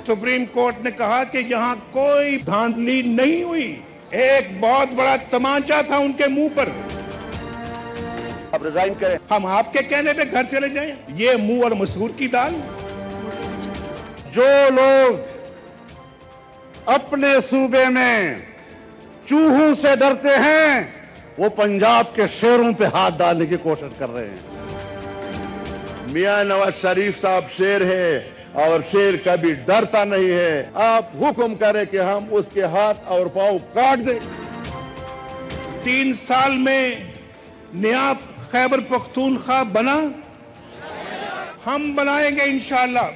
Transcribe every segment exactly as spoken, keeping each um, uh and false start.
Supreme court ने कहा कि यहाँ कोई धांधली नहीं हुई, एक बहुत बड़ा तमाचा था उनके मुंह पर। अब रिजाइन करें। हम आपके कहने पे घर चले जाएं, ये मुंह और मसूर की दाल। जो लोग अपने सूबे में चूहों से डरते हैं, वो पंजाब के शेरों पे हाथ डालने की कोशिश कर रहे हैं। मियां नवाज शरीफ साहब शेर है और शेर कभी डरता नहीं है। आप हुक्म करें कि हम उसके हाथ और पांव काट दें। तीन साल में नया खैबर पख्तूनख्वा बना, हम बनाएंगे इंशाअल्लाह।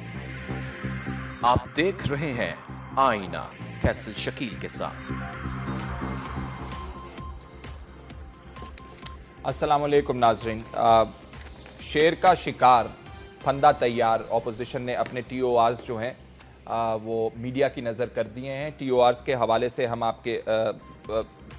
आप देख रहे हैं आईना फैसल शकील के साथ। अस्सलाम वालेकुम नाज़रीन। शेर का शिकार, फंदा तैयार। ऑपोजिशन ने अपने टी ओ आर्स जो हैं आ, वो मीडिया की नज़र कर दिए हैं। टी ओ आर्स के हवाले से हम आपके आ, आ,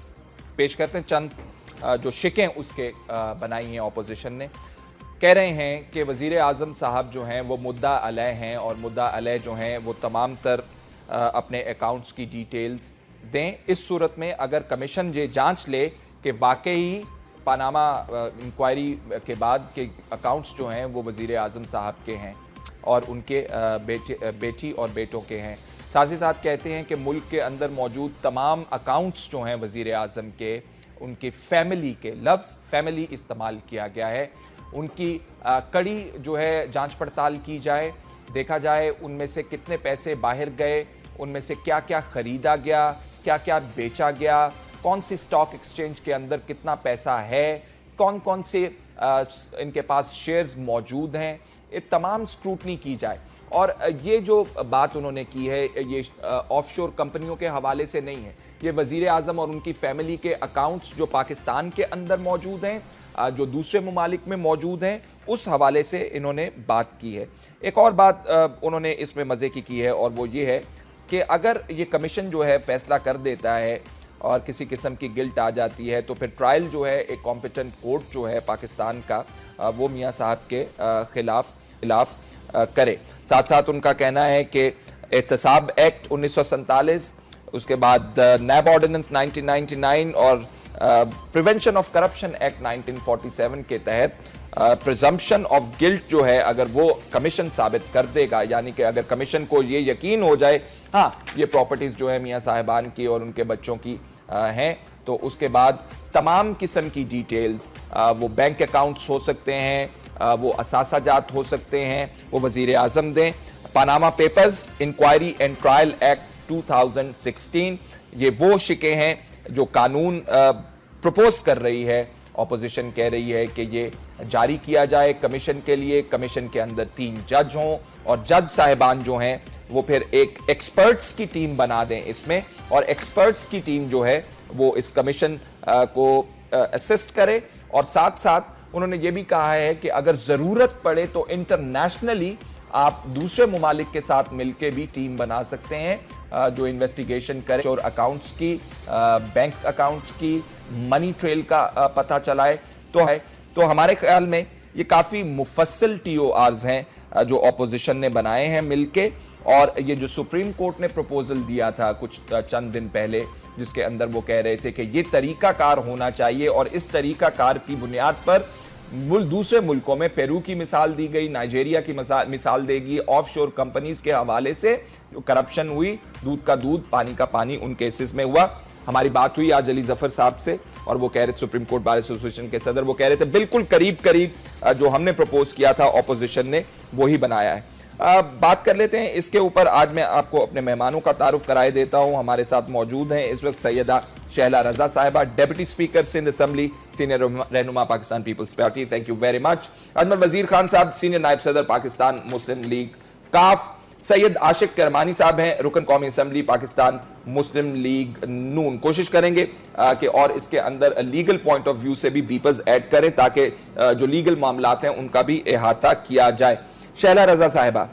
पेश करते हैं चंद आ, जो शिकें उसके आ, बनाई हैं ऑपोजिशन ने। कह रहे हैं कि वज़ीर आज़म साहब जो हैं वो मुद्दा अलह हैं और मुद्दा अलह जो हैं वो तमाम तर आ, अपने अकाउंट्स की डिटेल्स दें। इस सूरत में अगर कमीशन ये जांच ले कि वाकई पानामा इंक्वायरी के बाद के अकाउंट्स जो हैं वो वज़ीर आज़म साहब के हैं और उनके बेटे बेटी और बेटों के हैं। साथ ही साथ कहते हैं कि मुल्क के अंदर मौजूद तमाम अकाउंट्स जो हैं वज़ीर आज़म के, उनकी फैमिली के, लफ्ज़ फैमिली इस्तेमाल किया गया है, उनकी कड़ी जो है जांच पड़ताल की जाए, देखा जाए उनमें से कितने पैसे बाहर गए, उनमें से क्या क्या ख़रीदा गया, क्या क्या बेचा गया, कौन सी स्टॉक एक्सचेंज के अंदर कितना पैसा है, कौन कौन से आ, इनके पास शेयर्स मौजूद हैं, ये तमाम स्क्रूटनी की जाए। और ये जो बात उन्होंने की है ये ऑफशोर कंपनियों के हवाले से नहीं है, ये वज़ीर आज़म और उनकी फैमिली के अकाउंट्स जो पाकिस्तान के अंदर मौजूद हैं, जो दूसरे ममालिक में मौजूद हैं, उस हवाले से इन्होंने बात की है। एक और बात उन्होंने इसमें मज़े की की है और वो ये है कि अगर ये कमीशन जो है फ़ैसला कर देता है और किसी किस्म की गिल्ट आ जाती है तो फिर ट्रायल जो है एक कॉम्पिटेंट कोर्ट जो है पाकिस्तान का वो मियां साहब के खिलाफ खिलाफ करे। साथ साथ उनका कहना है कि एहतसाब एक्ट उन्नीस सौ सैंतालीस, उसके बाद NAB ordinance nineteen ninety nine और prevention of corruption act nineteen forty seven के तहत प्रिजम्पशन ऑफ गिल्ट जो है अगर वो कमीशन साबित कर देगा, यानी कि अगर कमीशन को ये यकीन हो जाए हाँ ये प्रॉपर्टीज़ जो है मियां साहिबान की और उनके बच्चों की हैं, तो उसके बाद तमाम किस्म की डिटेल्स, वो बैंक अकाउंट्स हो सकते हैं, वो असासाजात हो सकते हैं, वो वज़ीर आज़म दें। Panama papers inquiry and trial act two thousand sixteen, ये वो शिकें हैं जो कानून प्रपोज कर रही है। ऑपोजिशन कह रही है कि ये जारी किया जाए कमीशन के लिए, कमीशन के अंदर तीन जज हों और जज साहिबान जो हैं वो फिर एक एक्सपर्ट्स की टीम बना दें इसमें, और एक्सपर्ट्स की टीम जो है वो इस कमीशन को असिस्ट करे। और साथ साथ उन्होंने ये भी कहा है कि अगर ज़रूरत पड़े तो इंटरनेशनली आप दूसरे ममालिक के साथ मिलकर भी टीम बना सकते हैं जो इन्वेस्टिगेशन करे और अकाउंट्स की, बैंक अकाउंट्स की, मनी ट्रेल का पता चलाए। तो है तो हमारे ख्याल में ये काफ़ी मुफस्सल टी ओ आर्स हैं जो ऑपोजिशन ने बनाए हैं मिलके। और ये जो सुप्रीम कोर्ट ने प्रपोजल दिया था कुछ चंद दिन पहले, जिसके अंदर वो कह रहे थे कि ये तरीकाकार होना चाहिए और इस तरीकाकार की बुनियाद पर मुल्क दूसरे मुल्कों में पेरू की मिसाल दी गई, नाइजेरिया की मिसाल देगी, ऑफ शोर कंपनीज के हवाले से जो करप्शन हुई, दूध का दूध पानी का पानी उन केसेस में हुआ। हमारी बात हुई आज अली जफर साहब से और वो कह रहे थे, सुप्रीम कोर्ट बार एसोसिएशन के सदर, वो कह रहे थे बिल्कुल करीब करीब जो हमने प्रपोज किया था ऑपोजिशन ने वही बनाया है। आ, बात कर लेते हैं इसके ऊपर। आज मैं आपको अपने मेहमानों का तारुफ कराए देता हूं। हमारे साथ मौजूद हैं इस वक्त सैयदा शहला रजा साहिबा, deputy speaker Sindh assembly, senior रहनुमा Pakistan Peoples Party, thank you very much. Ajmal Wazir Khan साहब, सीनियर नायब सदर पाकिस्तान मुस्लिम लीग काफ। सैयद आशिक करमानी साहब हैं, रुकन कौमी assembly Pakistan Muslim League Noon. कोशिश करेंगे आ, कि और इसके अंदर लीगल पॉइंट ऑफ व्यू से भी बीपर्स ऐड करें ताकि जो लीगल मामलात हैं उनका भी अहाता किया जाए। शहला रजा साहिबा,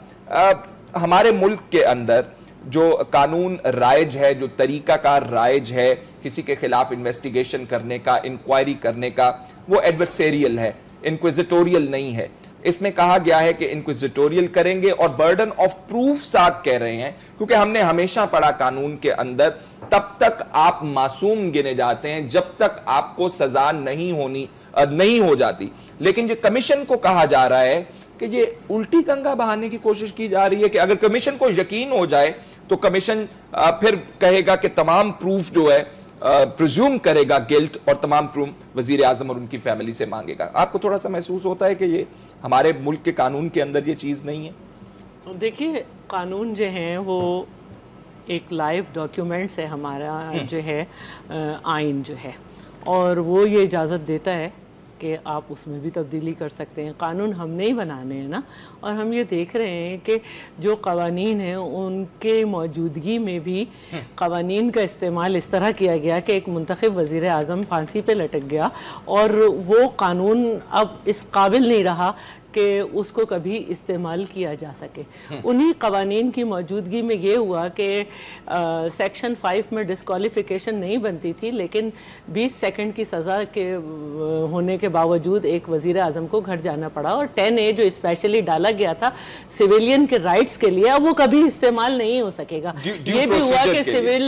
हमारे मुल्क के अंदर जो कानून राइज है, जो तरीकाकार राइज है किसी के खिलाफ इन्वेस्टिगेशन करने का, इंक्वायरी करने का, वो एडवर्सेरियल है, इंक्विजिटोरियल नहीं है। اس میں کہا گیا ہے کہ انکوزیٹوریل کریں گے اور برڈن آف پروف ساتھ کہہ رہے ہیں، کیونکہ ہم نے ہمیشہ پڑھا قانون کے اندر تب تک آپ معصوم گنے جاتے ہیں جب تک آپ کو سزا نہیں ہونی نہیں ہو جاتی. لیکن جو کمیشن کو کہا جا رہا ہے کہ یہ الٹی کنگا بہانے کی کوشش کی جا رہی ہے کہ اگر کمیشن کو یقین ہو جائے تو کمیشن پھر کہے گا کہ تمام پروف جو ہے پریزیوم کرے گا گلٹ اور تمام پروف وزیر اعظم اور ان کی فیملی سے مانگے گا. آپ کو تھوڑا سا محسوس ہوتا ہے کہ یہ ہمارے ملک کے قانون کے اندر یہ چیز نہیں ہے؟ دیکھیے قانون جو ہیں وہ ایک لائیو ڈاکیومنٹس ہے ہمارا جو ہے آئین جو ہے، اور وہ یہ اجازت دیتا ہے کہ آپ اس میں بھی تبدیلی کر سکتے ہیں. قانون ہم نہیں بنانے ہیں نا، اور ہم یہ دیکھ رہے ہیں کہ جو قوانین ہیں ان کے موجودگی میں بھی قوانین کا استعمال اس طرح کیا گیا کہ ایک منتخب وزیر اعظم پھانسی پہ لٹک گیا اور وہ قانون اب اس قابل نہیں رہا کہ اس کو کبھی استعمال کیا جا سکے. انہی قوانین کی موجودگی میں یہ ہوا کہ سیکشن فائیو میں ڈسکوالیفیکیشن نہیں بنتی تھی، لیکن بیس سیکنڈ کی سزا کے ہونے کے باوجود ایک وزیر اعظم کو گھر جانا پڑا، اور ٹین اے جو اسپیشلی ڈالا گیا تھا سویلین کے رائٹس کے لیے اب وہ کبھی استعمال نہیں ہو سکے گا. یہ بھی ہوا کہ سول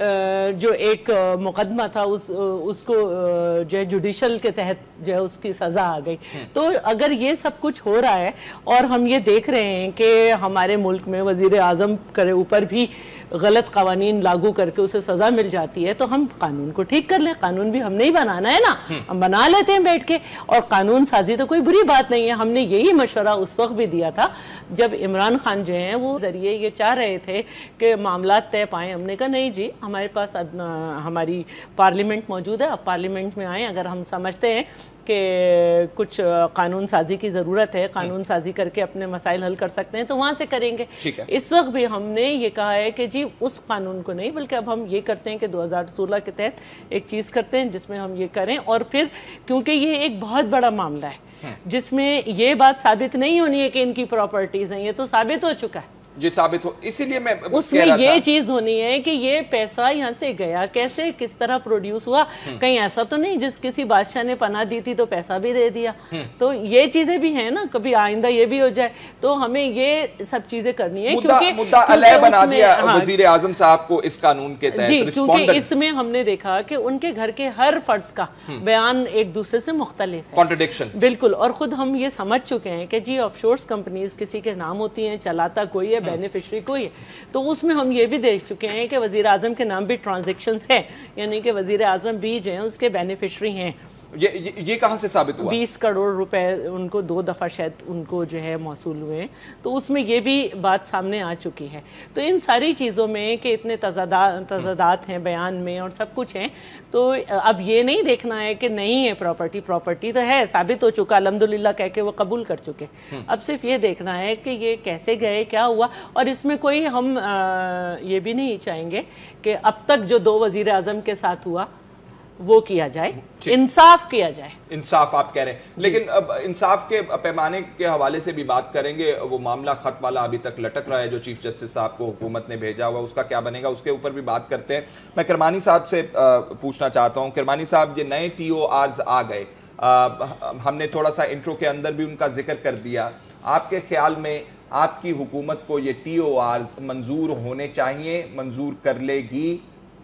جو ایک مقدمہ تھا اس کو جو ہے جوڈیشل کے تحت جو ہے اس کی سزا آ گئی. تو اگر یہ سب کچھ ہو رہا ہے اور ہم یہ دیکھ رہے ہیں کہ ہمارے ملک میں وزیر اعظم کے اوپر بھی غلط قوانین لاگو کر کے اسے سزا مل جاتی ہے، تو ہم قانون کو ٹھیک کر لیں. قانون بھی ہم نہیں بنانا ہے نا، ہم بنا لیتے ہیں بیٹھ کے، اور قانون سازی تو کوئی بری بات نہیں ہے. ہم نے یہی مشورہ اس وقت بھی دیا تھا جب عمران خان جو ہیں وہ ذریعے یہ چاہ رہے تھے کہ معاملات طے پائیں. ہم نے کہا نہیں جی، ہمارے پاس ہماری پارلیمنٹ موجود ہے، اب پارلیمنٹ میں آئیں. اگر ہم سمجھتے ہیں کہ کچھ قانون سازی کی ضرورت ہے، قانون سازی کر کے اپنے مسائل حل کر سکتے ہیں تو وہاں سے کریں گے. اس وقت بھی ہم نے یہ کہا ہے کہ جی اس قانون کو نہیں، بلکہ اب ہم یہ کرتے ہیں کہ دو ہزار سولہ کے تحت ایک چیز کرتے ہیں جس میں ہم یہ کریں. اور پھر کیونکہ یہ ایک بہت بڑا معاملہ ہے جس میں یہ بات ثابت نہیں ہونی ہے کہ ان کی پراپرٹیز ہیں، یہ تو ثابت ہو چکا ہے، یہ ثابت ہو. اسی لیے میں اس میں یہ چیز ہونی ہے کہ یہ پیسہ یہاں سے گیا کیسے، کس طرح پروڈیوس ہوا. کہیں ایسا تو نہیں جس کسی بادشاہ نے پناہ دی تھی تو پیسہ بھی دے دیا. تو یہ چیزیں بھی ہیں نا، کبھی آئندہ یہ بھی ہو جائے. تو ہمیں یہ سب چیزیں کرنی ہے کیونکہ مدعا علیہ بنا دیا وزیر اعظم صاحب کو اس قانون کے تحت. جی کیونکہ اس میں ہم نے دیکھا کہ ان کے گھر کے ہر فرد کا بیان ایک دوسرے سے مختلف ہے، کانٹرڈکشن. بالکل. اور خود ہم یہ سمجھ چکے ہیں کہ جی آف شورس کمپنیز کسی کے نام ہوتی ہیں، چلاتا کوئی ہے، بینیفیشری کوئی ہے. تو اس میں ہم یہ بھی دیکھ چکے ہیں کہ وزیر اعظم کے نام بھی ٹرانزیکشنز ہیں، یعنی کہ وزیر اعظم بھی جو ہیں اس کے بینیفیشری ہیں. یہ کہاں سے ثابت ہوا؟ بیس کروڑ روپے ان کو دو دفعہ شاید ان کو جو ہے موصول ہوئے ہیں. تو اس میں یہ بھی بات سامنے آ چکی ہے. تو ان ساری چیزوں میں کہ اتنے تضادات ہیں بیان میں اور سب کچھ ہیں، تو اب یہ نہیں دیکھنا ہے کہ نہیں ہے پراپرٹی، پراپرٹی تو ہے، ثابت ہو چکا، الحمدللہ کہہ کے وہ قبول کر چکے. اب صرف یہ دیکھنا ہے کہ یہ کیسے گئے، کیا ہوا. اور اس میں کوئی ہم یہ بھی نہیں چاہیں گے کہ اب تک جو دو وزیر اعظم کے ساتھ ہوا وہ کیا جائے، انصاف کیا جائے. انصاف آپ کہہ رہے ہیں، لیکن اب انصاف کے پیمانے کے حوالے سے بھی بات کریں گے. وہ معاملہ خط والا ابھی تک لٹک رہا ہے جو چیف جسٹس صاحب کو حکومت نے بھیجا ہوا، اس کا کیا بنے گا، اس کے اوپر بھی بات کرتے ہیں. میں کرمانی صاحب سے پوچھنا چاہتا ہوں. کرمانی صاحب، یہ نئے ٹی او آرز آ گئے، ہم نے تھوڑا سا انٹرو کے اندر بھی ان کا ذکر کر دیا. آپ کے خیال میں آپ کی حکومت کو یہ ٹی او آرز منظور ہونے چاہیے، منظور کر لے گی؟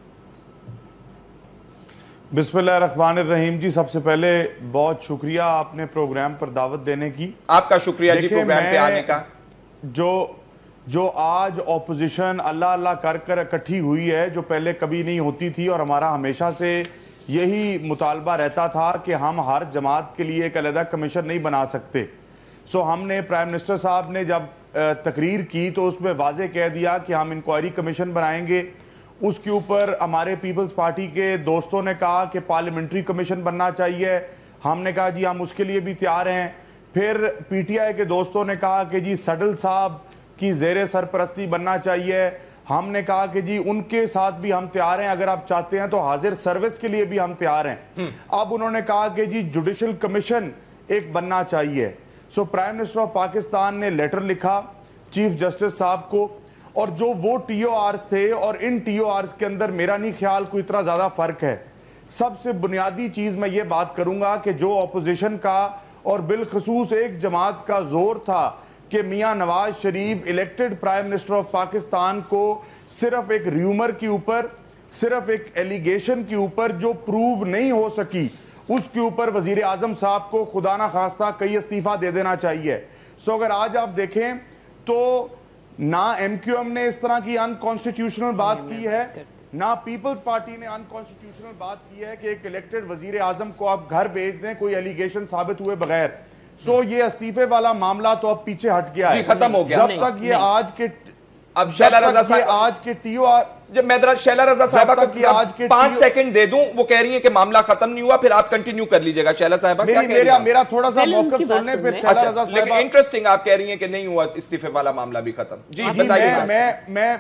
بسم اللہ الرحمن الرحیم. جی سب سے پہلے بہت شکریہ آپ نے پروگرام پر دعوت دینے کی. آپ کا شکریہ جی پروگرام پہ آنے کا. جو جو آج اپوزیشن اللہ اللہ کر کر اکٹھی ہوئی ہے، جو پہلے کبھی نہیں ہوتی تھی، اور ہمارا ہمیشہ سے یہی مطالبہ رہتا تھا کہ ہم ہر جماعت کے لیے ایک علیحدہ کمیشن نہیں بنا سکتے. سو ہم نے پرائم منسٹر صاحب نے جب تقریر کی تو اس میں واضح کہہ دیا کہ ہم انکوائری کمیشن بنائیں گے. اس کے اوپر ہمارے پیپلز پارٹی کے دوستوں نے کہا کہ پارلیمنٹری کمیشن بننا چاہیے. ہم نے کہا جی ہم اس کے لیے بھی تیار ہیں. پھر پی ٹی آئی کے دوستوں نے کہا کہ جی سڈل صاحب کی زیر سرپرستی بننا چاہیے. ہم نے کہا کہ جی ان کے ساتھ بھی ہم تیار ہیں، اگر آپ چاہتے ہیں تو حاضر سروس کے لیے بھی ہم تیار ہیں. اب انہوں نے کہا کہ جی جوڈیشل کمیشن ایک بننا چاہیے. So prime minister of Pakistan نے لیٹر لکھا چیف جسٹس صاحب کو، اور جو وہ ٹی او آرز تھے اور ان ٹی او آرز کے اندر میرا نہیں خیال کوئی اتنا زیادہ فرق ہے. سب سے بنیادی چیز میں یہ بات کروں گا کہ جو اپوزیشن کا اور بالخصوص ایک جماعت کا زور تھا کہ Mian Nawaz Sharif elected prime minister of Pakistan کو صرف ایک ریومر کے اوپر، صرف ایک ایلیگیشن کے اوپر جو پروو نہیں ہو سکی، اس کے اوپر وزیر اعظم صاحب کو خدا نہ خواستہ کئی استعفیٰ دے دینا چاہیے. سو اگر آج آپ دیکھیں تو نہ ایم کیو ایم نے اس طرح کی ان کانسٹیٹیوشنل بات کی ہے، نہ پیپلز پارٹی نے ان کانسٹیٹیوشنل بات کی ہے کہ ایک الیکٹڈ وزیر اعظم کو آپ گھر بھیج دیں کوئی ایلیگیشن ثابت ہوئے بغیر. سو یہ استعفے والا معاملہ تو اب پیچھے ہٹ گیا ہے. جی ختم ہو گیا. جب تک یہ آج کے اب شیلا رضا صاحب آج کے ٹی او آر جب میں ذرا شیلا رضا صاحبہ کو پانچ سیکنڈ دے دوں، وہ کہہ رہی ہیں کہ معاملہ ختم نہیں ہوا، پھر آپ کنٹینیو کر لیجئے گا. شیلا صاحبہ کیا کہہ رہی ہیں؟ میرا تھوڑا سا موقف سننے پھر شیلا رضا صاحبہ. لیکن انٹرسٹنگ آپ کہہ رہی ہیں کہ نہیں ہوا استعفے والا معاملہ بھی ختم. جی بتائیے. میں میں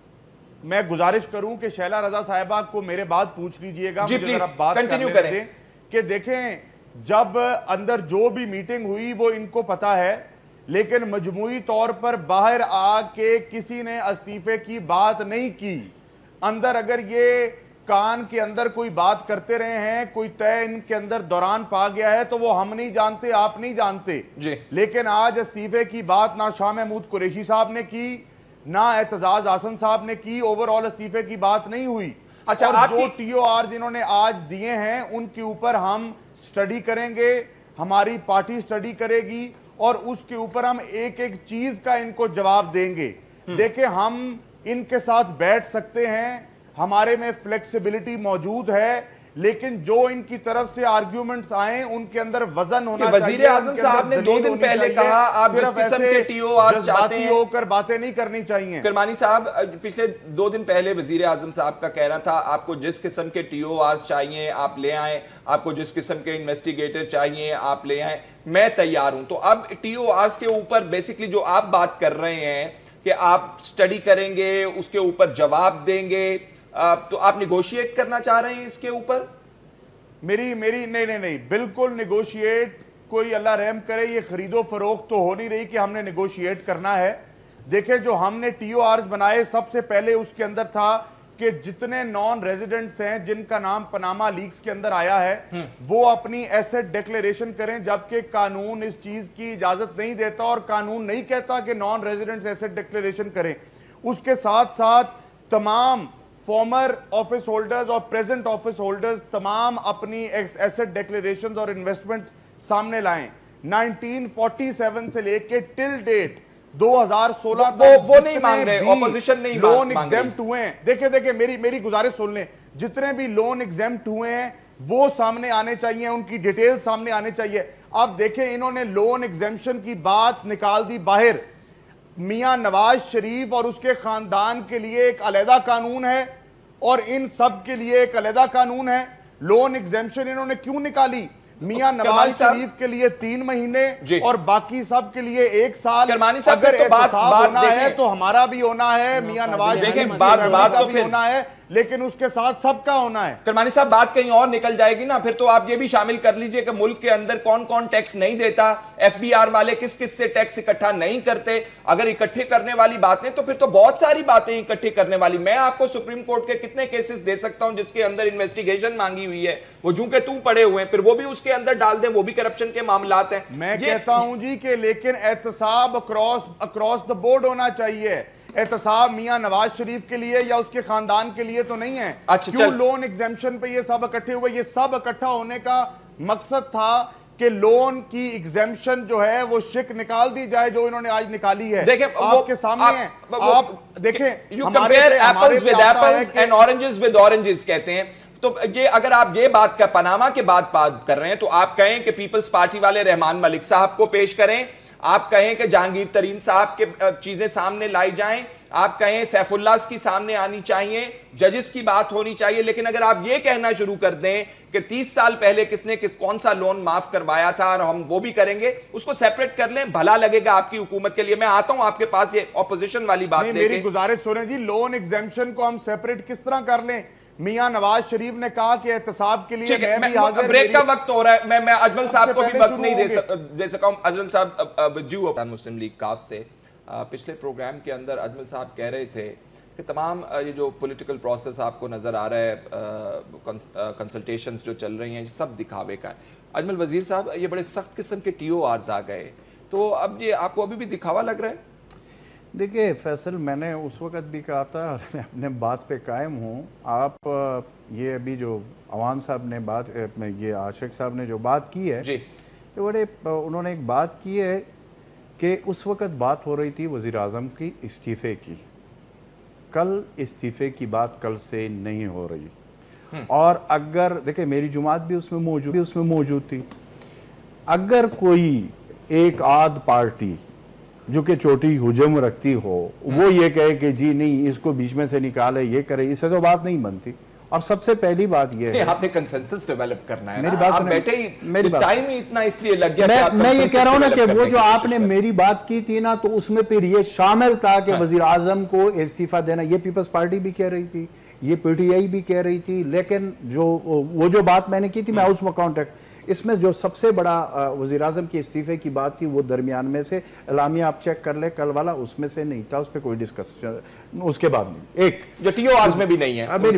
میں گزارش کروں کہ شیلا رضا صاحبہ کو میرے بات پوچھ لیجئے گا. جی پلیز کنٹینیو کریں. کہ دیکھیں جب اندر جو بھی میٹنگ ہوئی وہ ان کو پتا ہے، لیکن مجموعی طور پر باہر آ کے کسی نے استعفے کی بات نہیں کی. اندر اگر یہ کان کے اندر کوئی بات کرتے رہے ہیں، کوئی طے ان کے اندر دوران پا گیا ہے تو وہ ہم نہیں جانتے، آپ نہیں جانتے. جی. لیکن آج استعفے کی بات نہ شاہ محمود قریشی صاحب نے کی، نہ اعتزاز احسن صاحب نے کی. اوور آل استعفے کی بات نہیں ہوئی. اچھا اور آپ جو ٹی او آرز انہوں نے آج دیے ہیں ان کے اوپر ہم سٹڈی کریں گے، ہماری پارٹی سٹڈی کرے گی اور اس کے اوپر ہم ایک ایک چیز کا ان کو جواب دیں گے. دیکھیں ہم ان کے ساتھ بیٹھ سکتے ہیں، ہمارے میں فلیکسیبلٹی موجود ہے، لیکن جو ان کی طرف سے آرگیومنٹس آئیں ان کے اندر وزن ہونا چاہیے. وزیر اعظم صاحب نے دو دن پہلے کہا آپ جس قسم کے ٹی او آرز چاہتے ہیں ہو کر باتیں نہیں کرنی چاہیے. کرمانی صاحب پچھلے دو دن پہلے وزیر اعظم صاحب کا کہنا تھا آپ کو جس قسم کے ٹی او آرز چاہیے آپ لے آئیں، آپ کو جس قسم کے انویسٹیگیٹر چاہیے آپ لے آئیں، میں تیار ہوں. تو اب ٹی او آرز کے اوپر بیسیکلی جو آپ بات کر رہے ہیں کہ آپ سٹڈی کریں گے، اس کے اوپر جواب دیں گے، تو آپ نیگوشیٹ کرنا چاہ رہے ہیں اس کے اوپر؟ میری میری نہیں نہیں نہیں بالکل نیگوشیٹ کوئی اللہ رحم کرے یہ خرید و فروخت تو ہو نہیں رہی کہ ہم نے نیگوشیٹ کرنا ہے. دیکھیں جو ہم نے ٹی او آرز بنائے سب سے پہلے اس کے اندر تھا کہ جتنے نان ریزیڈنٹس ہیں جن کا نام پاناما لیکس کے اندر آیا ہے وہ اپنی ایسٹ ڈیکلیریشن کریں، جبکہ قانون اس چیز کی اجازت نہیں دیتا اور قانون نہیں کہتا کہ نان ریزیڈنٹس ایسٹ ڈیکلیریشن کریں. اس کے ساتھ ساتھ تمام فارمر آفس ہولڈرز اور پریزنٹ آفس ہولڈرز تمام اپنی ایسٹ ڈیکلیریشنز اور انویسٹمنٹ سامنے لائیں. نائنٹین فورٹی سیون سے لے کے ٹل ڈیٹ دو ہزار سولہ وہ نہیں مانگ رہے، اپوزیشن نہیں مانگ رہی. لون ایگزیمپٹ ہوئے ہیں، دیکھیں دیکھیں میری میری گزارش سن لیں، جتنے بھی لون ایگزیمپٹ ہوئے ہیں وہ سامنے آنے چاہیے، ان کی ڈیٹیل سامنے آنے چاہیے. اب دیکھیں انہوں نے لون ایگزیمپشن کی بات نکال دی باہر. میاں نواز شریف اور اس کے خاندان کے لیے ایک علیحدہ قانون ہے اور ان سب کے لیے ایک علیحدہ قانون ہے. لون ایگزیمپشن انہوں نے کیوں نکالی؟ میاں نواز شریف کے لیے تین مہینے اور باقی سب کا ہونا ایک سال. اگر احتساب ہونا ہے تو ہمارا بھی ہونا ہے، میاں نواز شریف کا بھی ہونا ہے، لیکن اس کے ساتھ سب کا ہونا ہے. کرمانی صاحب بات کہیں اور نکل جائے گی نا، پھر تو آپ یہ بھی شامل کر لیجئے کہ ملک کے اندر کون کون ٹیکس نہیں دیتا، ایف بی آر والے کس کس سے ٹیکس اکٹھا نہیں کرتے. اگر اکٹھے کرنے والی باتیں تو پھر تو بہت ساری باتیں اکٹھے کرنے والی. میں آپ کو سپریم کورٹ کے کتنے کیسز دے سکتا ہوں جس کے اندر انویسٹیگیشن مانگی ہوئی ہے، وہ جو کہ تو پڑے ہوئے ہیں، پھر وہ بھی اس کے اندر ڈال دیں، وہ بھی کرپشن کے معاملات ہیں. میں کہتا ہوں جی کہ لیکن احتساب اکراس اکراس دا بورڈ ہونا چاہیے. احتساب میاں نواز شریف کے لیے یا اس کے خاندان کے لیے تو نہیں ہے. کیوں لون ایگزیمپشن پہ یہ سب اکٹھے ہوئے؟ یہ سب اکٹھا ہونے کا مقصد تھا کہ لون کی ایگزیمپشن جو ہے وہ شک نکال دی جائے جو انہوں نے آج نکالی ہے. آپ کے سامنے ہیں، آپ دیکھیں you compare apples with apples and oranges with oranges کہتے ہیں. تو یہ اگر آپ یہ بات کا پاناما کے بعد بات کر رہے ہیں تو آپ کہیں کہ پیپلز پارٹی والے رحمان ملک صاحب کو پیش کریں، آپ کہیں کہ جہانگیر ترین صاحب کے چیزیں سامنے لائی جائیں، آپ کہیں سیف اللہ کی سامنے آنی چاہیے، ججز کی بات ہونی چاہیے. لیکن اگر آپ یہ کہنا شروع کر دیں کہ تیس سال پہلے کس نے کون سا لون معاف کروایا تھا اور ہم وہ بھی کریں گے، اس کو سیپریٹ کر لیں، بھلا لگے گا آپ کی حکومت کے لیے. میں آتا ہوں آپ کے پاس یہ اپوزیشن والی بات لے کے. میری گزارش سنیں جی، لون ایگزیمپشن کو ہم سیپریٹ کس طرح کر لیں؟ میاں نواز شریف نے کہا کہ احتساب کے لیے میں بھی حاضر. بریک کا وقت ہو رہا ہے، میں میں اجمل صاحب کو بھی وقت نہیں دے سکا ہوں. اجمل صاحب ویڈیو مسلم لیگ کاف سے پچھلے پروگرام کے اندر اجمل صاحب کہہ رہے تھے کہ کہ تمام یہ جو پولیٹیکل پروسیس آپ کو نظر آ رہا ہے، کنسلٹیشنز جو چل رہی ہیں، سب دکھاوے کا ہے۔ اجمل وزیر صاحب، یہ بڑے سخت قسم کے ٹی او آرز آ گئے، تو اب یہ آپ کو ابھی بھی دکھاوا لگ رہا ہے؟ دیکھیے فیصل، میں نے اس وقت بھی کہا تھا اور میں اپنے بات پہ قائم ہوں۔ آپ یہ ابھی جو عوان صاحب نے بات، یہ عاشق صاحب نے جو بات کی ہے، جی یہ بڑے انہوں نے ایک بات کی ہے کہ اس وقت بات ہو رہی تھی وزیر اعظم کی استعفے کی، کل استعفے کی بات کل سے نہیں ہو رہی۔ اور اگر دیکھیں میری جماعت بھی اس میں موجود اس میں موجود تھی، اگر کوئی ایک آدھ پارٹی جو کہ چھوٹی حجم رکھتی ہو وہ یہ کہے کہ جی نہیں اس کو بیچ میں سے نکالے، یہ کرے، اس سے تو بات نہیں بنتی۔ اور سب سے پہلی بات یہ ہے آپ نے کنسنسس ڈیولپ کرنا ہے، میری بات آپ بیٹھے ہی میری ٹائم ہی اتنا اس لیے لگ گیا۔ میں یہ کہہ رہا ہوں نا کہ وہ جو آپ نے میری بات کی تھی نا، تو اس میں پھر یہ شامل تھا کہ وزیر اعظم کو استعفیٰ دینا، یہ پیپلز پارٹی بھی کہہ رہی تھی، یہ پی ٹی آئی بھی کہہ رہی تھی، لیکن جو وہ جو بات میں نے کی تھی میں اس میں کانٹیکٹ، اس میں جو سب سے بڑا وزیر اعظم کی استعفے کی بات تھی وہ درمیان میں سے اعلامیہ آپ چیک کر لیں کل والا، اس میں سے نہیں تھا، اس پہ کوئی ڈسکشن اس کے بعد نہیں۔ ایک جو ٹی او آرز میں بھی نہیں ہے اب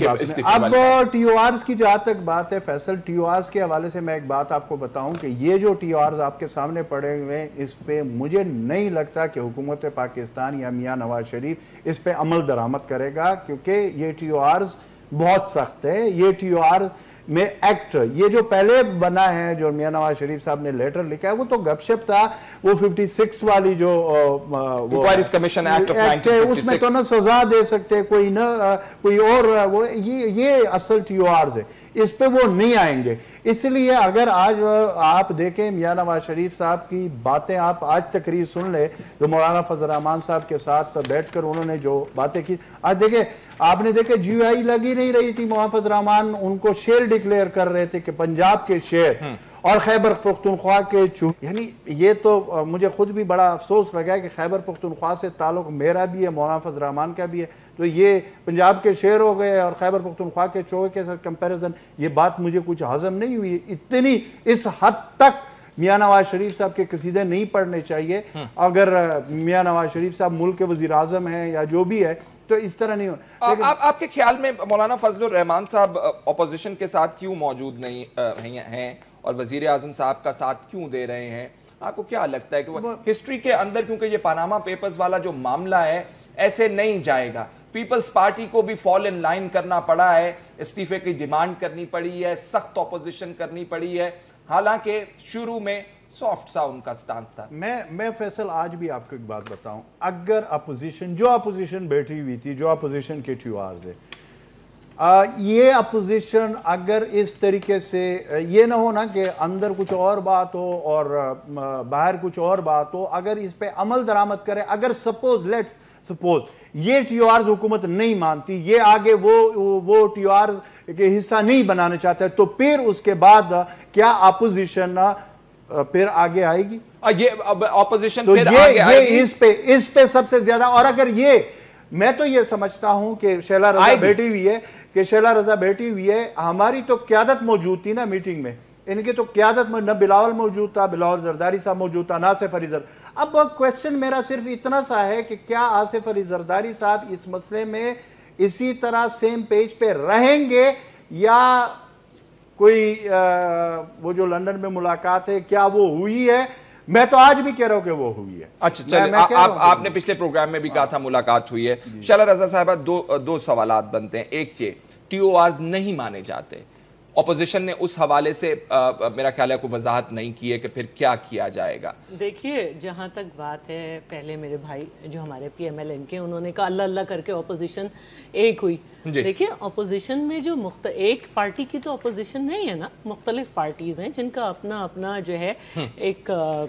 ٹی او آرز کی جہاں تک بات ہے فیصل، ٹی او آرز کے حوالے سے میں ایک بات آپ کو بتاؤں کہ یہ جو ٹی او آرز آپ کے سامنے پڑے ہوئے ہیں، اس پہ مجھے نہیں لگتا کہ حکومت پاکستان یا میاں نواز شریف اس پہ عمل درآمد کرے گا، کیونکہ یہ ٹی او آرز بہت سخت ہے۔ یہ ٹی او آرز میں ایکٹ یہ جو پہلے بنا ہے، جو میاں نواز شریف صاحب نے لیٹر لکھا ہے، وہ تو گپ شپ تھا، وہ ففٹی سکس والی جو inquiries commission act of nineteen fifty six, اس میں تو نہ سزا دے سکتے کوئی نہ کوئی اور، وہ یہ اصل ٹی او آرز ہے، اس پہ وہ نہیں آئیں گے۔ اس لیے اگر آج آپ دیکھیں میاں نواز شریف صاحب کی باتیں، آپ آج تقریر سن لیں جو مولانا فضل الرحمان صاحب کے ساتھ بیٹھ کر انہوں نے جو باتیں کی، آج دیکھیں آپ نے دیکھے جی آئی لگی نہیں رہی تھی، مولانا فضل الرحمان ان کو شیر ڈکلیئر کر رہے تھے کہ پنجاب کے شیر اور خیبر پختونخوا کے چو، یعنی یہ تو مجھے خود بھی بڑا افسوس لگا ہے کہ خیبر پختونخوا سے تعلق میرا بھی ہے، مولانا فضل الرحمان کا بھی ہے، تو یہ پنجاب کے شیر ہو گئے اور خیبر پختونخوا کے چوہے کے ساتھ کمپیریزن، یہ بات مجھے کچھ ہضم نہیں ہوئی۔ اتنی اس حد تک میاں نواز شریف صاحب کے قصیدے نہیں پڑھنے چاہیے۔ اگر میاں نواز شریف صاحب ملک کے وزیر اعظم ہیں یا جو بھی ہے تو اس طرح نہیں ہو۔ آپ کے خیال میں مولانا فضل الرحمان صاحب اپوزیشن کے ساتھ کیوں موجود نہیں ہیں اور وزیر اعظم صاحب کا ساتھ کیوں دے رہے ہیں؟ آپ کو کیا لگتا ہے کہ وہ ہسٹری کے اندر، کیونکہ یہ پاناما پیپرز والا جو معاملہ ہے ایسے نہیں جائے گا، پیپلز پارٹی کو بھی فال ان لائن کرنا پڑا ہے، استعفے کی ڈیمانڈ کرنی پڑی ہے، سخت اپوزیشن کرنی پڑی ہے، حالانکہ شروع میں سافٹ سا ان کا سٹانس تھا۔ میں میں فیصل آج بھی آپ کو ایک بات بتاؤں، اگر اپوزیشن جو اپوزیشن بیٹھی ہوئی تھی، جو اپوزیشن کے ٹی او آرز ہے، یہ اپوزیشن اگر اس طریقے سے یہ نہ ہونا کہ اندر کچھ اور بات ہو اور باہر کچھ اور بات ہو، اگر اس پہ عمل درآمد کرے، اگر سپوز لیٹس سپوز یہ ٹی او آرز حکومت نہیں مانتی، یہ آگے وہ وہ ٹی او آرز کے حصہ نہیں بنانا چاہتا ہے، تو پھر اس کے بعد کیا اپوزیشن پھر آگے آئے گی؟ یہ اپوزیشن تو پھر آگے آئے گی، اس پہ اس پہ سب سے زیادہ۔ اور اگر یہ میں تو یہ سمجھتا ہوں کہ شیلا رضا بیٹھی ہوئی ہے کہ شیلا رضا بیٹھی ہوئی ہے ہماری تو قیادت موجود تھی نا میٹنگ میں، ان کی تو قیادت میں نہ بلاول موجود تھا، بلاول زرداری صاحب موجود تھا، نہ آصف علی زرداری۔ اب کویسچن میرا صرف اتنا سا ہے کہ کیا آصف علی زرداری صاحب اس مسئلے میں اسی طرح سیم پیج پہ رہیں گے، یا کوئی وہ جو لندن میں ملاقات ہے کیا وہ ہوئی ہے؟ میں تو آج بھی کہہ رہا ہوں کہ وہ ہوئی ہے۔ اچھا چلیں، آپ نے پچھلے پروگرام میں بھی کہا تھا ملاقات ہوئی ہے۔ شیلا رضا صاحبہ، دو دو سوالات بنتے ہیں، ایک یہ ٹی او آرز نہیں مانے جاتے، اپوزیشن نے اس حوالے سے میرا خیال ہے کوئی وضاحت نہیں کی ہے کہ پھر کیا کیا جائے گا۔ دیکھیے جہاں تک بات ہے، پہلے میرے بھائی جو ہمارے پی ایم ایل این کے، انہوں نے کہا اللہ اللہ کر کے اپوزیشن ایک ہوئی۔ دیکھیے اپوزیشن میں جو ایک پارٹی کی تو اپوزیشن نہیں ہے نا، مختلف پارٹیز ہیں جن کا اپنا اپنا جو ہے ایک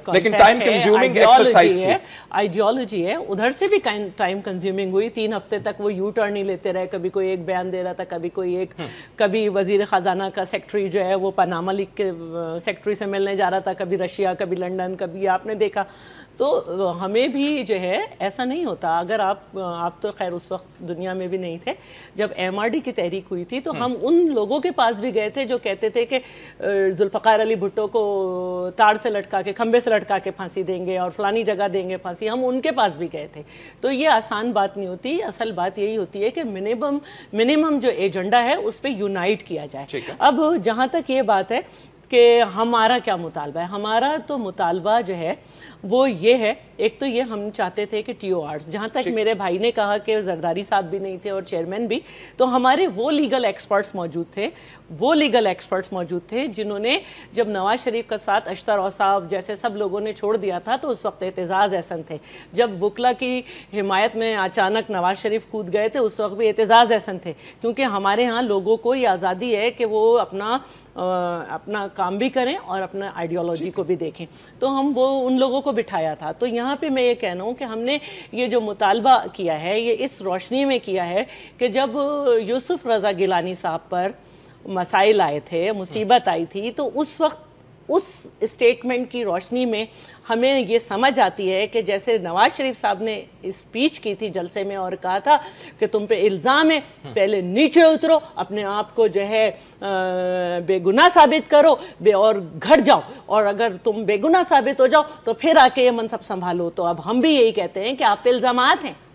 آئیڈیالوجی ہے، ادھر سے بھی ٹائم کنزیومنگ ہوئی، تین ہفتے تک وہ یو ٹرن نہیں لیتے رہے، کبھی کوئی ایک بیان دے رہا تھا، کبھی کوئی ایک، کبھی وزیر خزانہ کا سیکٹری جو ہے وہ پاناما لیگ کے سیکٹری سے ملنے جا رہا تھا, کبھی رشیا, کبھی لنڈن, کبھی آپ نے دیکھا. تو ہمیں بھی جو ہے ایسا نہیں ہوتا. اگر آپ آپ تو خیر اس وقت دنیا میں بھی نہیں تھے جب ایم آر ڈی کی تحریک ہوئی تھی, تو ہم ان لوگوں کے پاس بھی گئے تھے جو کہتے تھے کہ ذوالفقار علی بھٹو کو تار سے لٹکا کے, کھمبے سے لٹکا کے پھانسی دیں گے اور فلانی جگہ دیں گے پھانسی. ہم ان کے پاس بھی گئے تھے. تو یہ آسان بات نہیں ہوتی. اصل بات یہی ہوتی ہے کہ منیمم منیمم جو ایجنڈا ہے اس پہ یونائٹ کیا جائے. اب جہاں تک یہ بات ہے کہ ہمارا کیا مطالبہ ہے, ہمارا تو مطالبہ جو ہے وہ یہ ہے, ایک تو یہ ہم چاہتے تھے کہ ٹی او آرز, جہاں تک میرے بھائی نے کہا کہ زرداری صاحب بھی نہیں تھے اور چیئرمین بھی, تو ہمارے وہ لیگل ایکسپرٹس موجود تھے وہ لیگل ایکسپرٹس موجود تھے جنہوں نے جب نواز شریف کا ساتھ اشتر اوصاف جیسے سب لوگوں نے چھوڑ دیا تھا تو اس وقت اعتزاز احسن تھے. جب وکلا کی حمایت میں اچانک نواز شریف کود گئے تھے اس وقت بھی اعتزاز احسن تھے, کیونکہ ہمارے ہاں لوگوں کو یہ آزادی ہے کہ وہ اپنا اپنا کام بھی کریں اور اپنا آئیڈیالوجی کو بھی دیکھیں. تو ہم وہ ان لوگوں کو بٹھایا تھا. تو یہاں پہ میں یہ کہنا ہوں کہ ہم نے یہ جو مطالبہ کیا ہے یہ اس روشنی میں کیا ہے کہ جب یوسف رضا گیلانی صاحب پر مسائل آئے تھے, مصیبت آئی تھی, تو اس وقت اس اسٹیٹمنٹ کی روشنی میں ہمیں یہ سمجھ آتی ہے کہ جیسے نواز شریف صاحب نے اسپیچ کی تھی جلسے میں اور کہا تھا کہ تم پہ الزام ہے, پہلے نیچے اترو, اپنے آپ کو جو ہے بے گناہ ثابت کرو بے اور گھٹ جاؤ, اور اگر تم بے گناہ ثابت ہو جاؤ تو پھر آ کے یہ منصب سنبھالو. تو اب ہم بھی یہی کہتے ہیں کہ آپ پہ الزامات ہیں.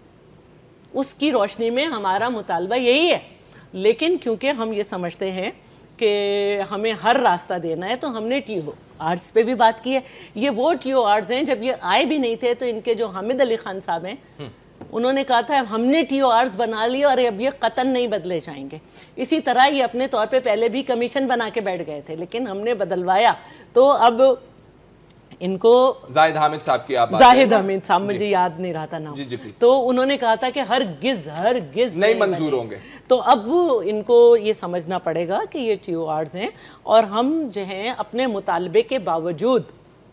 اس کی روشنی میں ہمارا مطالبہ یہی ہے. لیکن کیونکہ ہم یہ سمجھتے ہیں کہ ہمیں ہر راستہ دینا ہے, تو ہم نے ٹی او آرز پہ بھی بات کی ہے. یہ وہ ٹی او آرز ہیں جب یہ آئے بھی نہیں تھے تو ان کے جو حامد علی خان صاحب ہیں انہوں نے کہا تھا ہم نے ٹی او آرز بنا لی اور اب یہ قطعاً نہیں بدلے جائیں گے. اسی طرح یہ اپنے طور پہ پہلے بھی کمیشن بنا کے بیٹھ گئے تھے لیکن ہم نے بدلوایا. تو اب ان کو زاہد حامد صاحب کی آپ زاہد حامد صاحب مجھے یاد نہیں رہا تھا نام, تو انہوں نے کہا تھا کہ ہرگز ہرگز نہیں منظور ہوں گے. تو اب ان کو یہ سمجھنا پڑے گا کہ یہ ٹی او آرز ہیں اور ہم جو ہیں اپنے مطالبے کے باوجود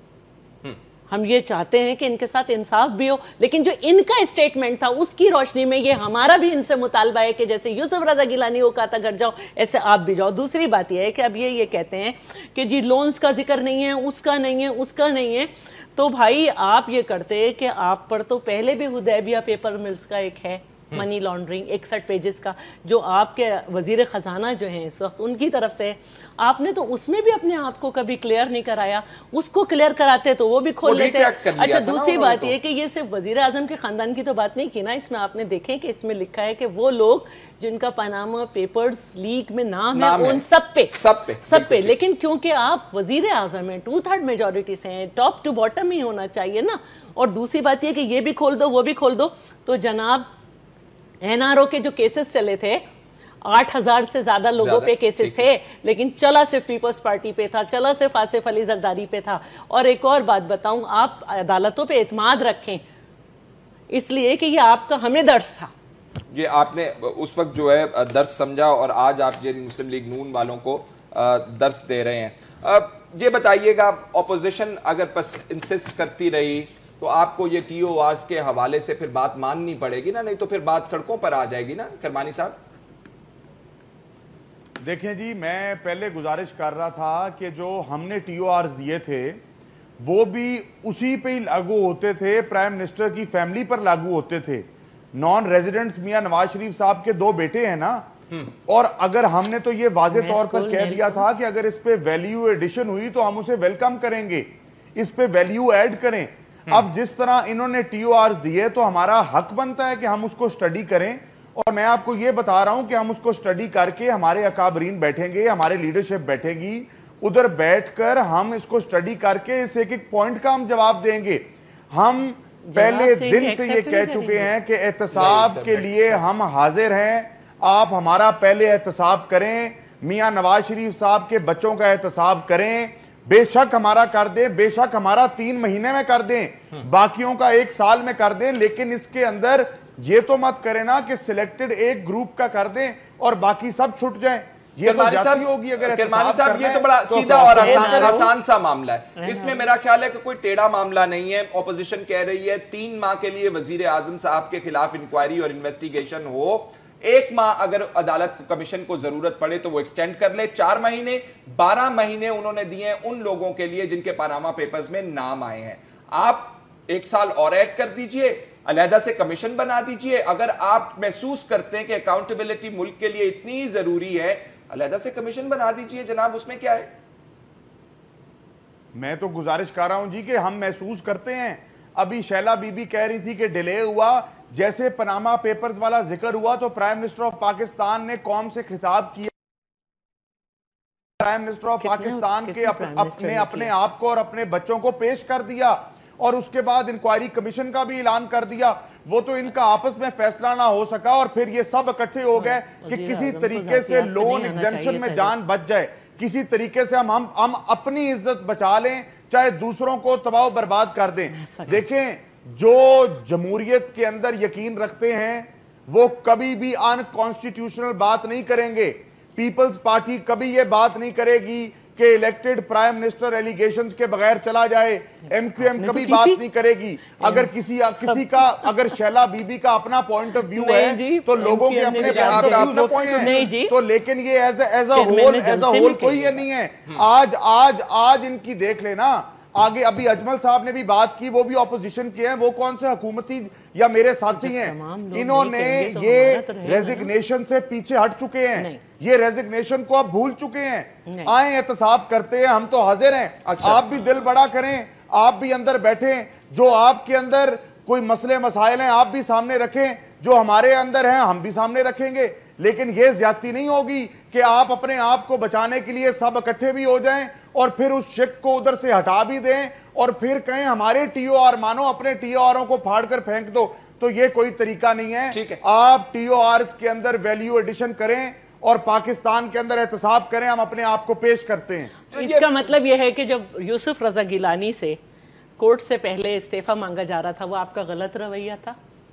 ہم یہ چاہتے ہیں کہ ان کے ساتھ انصاف بھی ہو. لیکن جو ان کا اسٹیٹمنٹ تھا اس کی روشنی میں یہ ہمارا بھی ان سے مطالبہ ہے کہ جیسے یوسف رضا گیلانی کو کہا تھا گھر جاؤ, ایسے آپ بھی جاؤ. دوسری بات یہ ہے کہ اب یہ یہ کہتے ہیں کہ جی لونز کا ذکر نہیں ہے, اس کا نہیں ہے, اس کا نہیں ہے. تو بھائی آپ یہ کرتے کہ آپ پر تو پہلے بھی حدیبیہ پیپر ملز کا ایک ہے منی لانڈرنگ اکسٹھ پیجز کا جو آپ کے وزیر خزانہ جو ہیں اس وقت ان کی طرف سے, آپ نے تو اس میں بھی اپنے آپ کو کبھی کلیئر نہیں کرایا. اس کو کلیئر کراتے تو وہ بھی کھول لیتے. اچھا دوسری بات یہ کہ یہ صرف وزیر اعظم کے خاندان کی تو بات نہیں کی نا, اس میں آپ نے دیکھیں کہ اس میں لکھا ہے کہ وہ لوگ جن کا پاناما پیپرز لیک میں نام ہے ان سب پہ سب پہ سب پہ لیکن کیونکہ آپ وزیر اعظم ہیں, ٹو تھرڈ میجورٹی سے ہیں, ٹاپ ٹو باٹم ہی ہونا چاہیے نا. اور دوسری بات یہ کہ یہ بھی کھول دو وہ بھی کھول دو. تو جناب این آر او کے جو کیسز چلے تھے آٹھ ہزار سے زیادہ لوگوں پہ کیسز تھے, لیکن چلا صرف پیپلز پارٹی پہ تھا, چلا صرف آصف علی زرداری پہ تھا. اور ایک اور بات بتاؤں, آپ عدالتوں پہ اعتماد رکھیں اس لیے کہ یہ آپ کا ہمیں درس تھا. یہ آپ نے اس وقت جو ہے درس سمجھا اور آج آپ یہ مسلم لیگ نون والوں کو درس دے رہے ہیں. یہ بتائیے گا اپوزیشن اگر انسسٹ کرتی رہی تو آپ کو یہ ٹی او آرز کے حوالے سے پھر بات ماننی پڑے گی نا, نہیں تو پھر بات سڑکوں پر آ جائے گی نا کرمانی صاحب. دیکھیں جی میں پہلے گزارش کر رہا تھا کہ جو ہم نے ٹی او آرز دیے تھے وہ بھی اسی پہ ہی لاگو ہوتے تھے, پرائم منسٹر کی فیملی پر لاگو ہوتے تھے. نان ریزیڈنٹس میاں نواز شریف صاحب کے دو بیٹے ہیں نا, اور اگر ہم نے تو یہ واضح طور پر کہہ دیا تھا کہ اگر اس پہ ویلیو ایڈیشن ہوئی تو ہم اسے ویلکم کریں گے, اس پہ ویلیو ایڈ کریں. اب جس طرح انہوں نے ٹی او آرز دیے تو ہمارا حق بنتا ہے کہ ہم اس کو سٹڈی کریں. اور میں آپ کو یہ بتا رہا ہوں کہ ہم اس کو سٹڈی کر کے ہمارے اکابرین بیٹھیں گے, ہمارے لیڈرشپ بیٹھے گی, ادھر بیٹھ کر ہم اس کو سٹڈی کر کے اس ایک ایک پوائنٹ کا ہم جواب دیں گے. ہم پہلے دن سے یہ کہہ چکے ہیں کہ احتساب کے لیے ہم حاضر ہیں, آپ ہمارا پہلے احتساب کریں, میاں نواز شریف صاحب کے بچوں کا احتساب کریں, بے شک ہمارا کر دیں, بے شک ہمارا تین مہینے میں کر دیں, باقیوں کا ایک سال میں کر دیں, لیکن اس کے اندر یہ تو مت کریں نا کہ سلیکٹڈ ایک گروپ کا کر دیں اور باقی سب چھٹ جائیں. یہ تو جاتی ہوگی اگر کرمانی صاحب, یہ تو بڑا سیدھا اور آسان سا معاملہ ہے. اس میں میرا خیال ہے کہ کوئی ٹیڑھا معاملہ نہیں ہے. اپوزیشن کہہ رہی ہے تین ماہ کے لیے وزیر اعظم صاحب کے خلاف انکوائری اور انویسٹیگیشن ہو, ایک ماہ اگر عدالت کمیشن کو ضرورت پڑے تو وہ ایکسٹینڈ کر لے. چار مہینے بارہ مہینے انہوں نے دیے ہیں ان لوگوں کے لیے جن کے پاناما پیپرز میں نام آئے ہیں. آپ ایک سال اور ایڈ کر دیجئے, علیحدہ سے کمیشن بنا دیجئے. اگر آپ محسوس کرتے ہیں کہ اکاؤنٹیبلٹی ملک کے لیے اتنی ضروری ہے, علیحدہ سے کمیشن بنا دیجئے جناب, اس میں کیا ہے؟ میں تو گزارش کر رہا ہوں جی کہ ہم محسوس کرتے ہیں. ابھی شیلا بی بی کہہ رہی تھی کہ ڈیلے ہوا, جیسے پاناما پیپرز والا ذکر ہوا تو پرائم منسٹر آف پاکستان نے قوم سے خطاب کیا. پرائم منسٹر آف پاکستان کے اپنے اپنے آپ کو اور اپنے بچوں کو پیش کر دیا, اور اس کے بعد انکوائری کمیشن کا بھی اعلان کر دیا. وہ تو ان کا آپس میں فیصلہ نہ ہو سکا اور پھر یہ سب اکٹھے ہو گئے کہ کسی طریقے سے لون ایگزیمپشن میں جان بچ جائے, کسی طریقے سے ہم ہم اپنی عزت بچا لیں, چاہے دوسروں کو تباہ و برباد کر دیں. دیکھیں, جو جمہوریت کے اندر یقین رکھتے ہیں وہ کبھی بھی ان کانسٹیٹیوشنل بات نہیں کریں گے. پیپلز پارٹی کبھی یہ بات نہیں کرے گی کہ الیکٹڈ پرائم منسٹر ایلیگیشنز کے بغیر چلا جائے. ایم کیو ایم کبھی بات نہیں کرے گی. اگر کسی کسی کا اگر شیلا بی بی کا اپنا پوائنٹ آف ویو ہے تو لوگوں کے اپنے پوائنٹ آف ویوز ہوتے ہیں, تو لیکن یہ as as a whole as a whole کوئی یہ نہیں ہے. آج آج آج ان کی دیکھ لینا آگے. ابھی اجمل صاحب نے بھی بات کی, وہ بھی اپوزیشن کے ہیں, وہ کون سے حکومتی یا میرے ساتھی ہیں, انہوں نے یہ ریزگنیشن سے پیچھے ہٹ چکے ہیں, یہ ریزگنیشن کو اب بھول چکے ہیں. آئیں احتساب کرتے ہیں, ہم تو حاضر ہیں. آپ بھی دل بڑا کریں, آپ بھی اندر بیٹھیں, جو آپ کے اندر کوئی مسئلے مسائل ہیں آپ بھی سامنے رکھیں, جو ہمارے اندر ہیں ہم بھی سامنے رکھیں گے. لیکن یہ زیادتی نہیں ہوگی کہ آپ اپنے آپ کو بچانے کے لیے سب اکٹھے بھی ہو جائیں اور پھر اس شک کو ادھر سے ہٹا بھی دیں اور پھر کہیں ہمارے ٹی او آر مانو, اپنے ٹی او آروں کو پھاڑ کر پھینک دو. تو یہ کوئی طریقہ نہیں ہے. آپ ٹی او آرز کے اندر ویلیو ایڈیشن کریں اور پاکستان کے اندر احتساب کریں, ہم اپنے آپ کو پیش کرتے ہیں. اس کا مطلب یہ ہے کہ جب یوسف رضا گیلانی سے کورٹ سے پہلے استعفیٰ مانگا جا رہا تھا, وہ آپ کا غلط رویہ تھا؟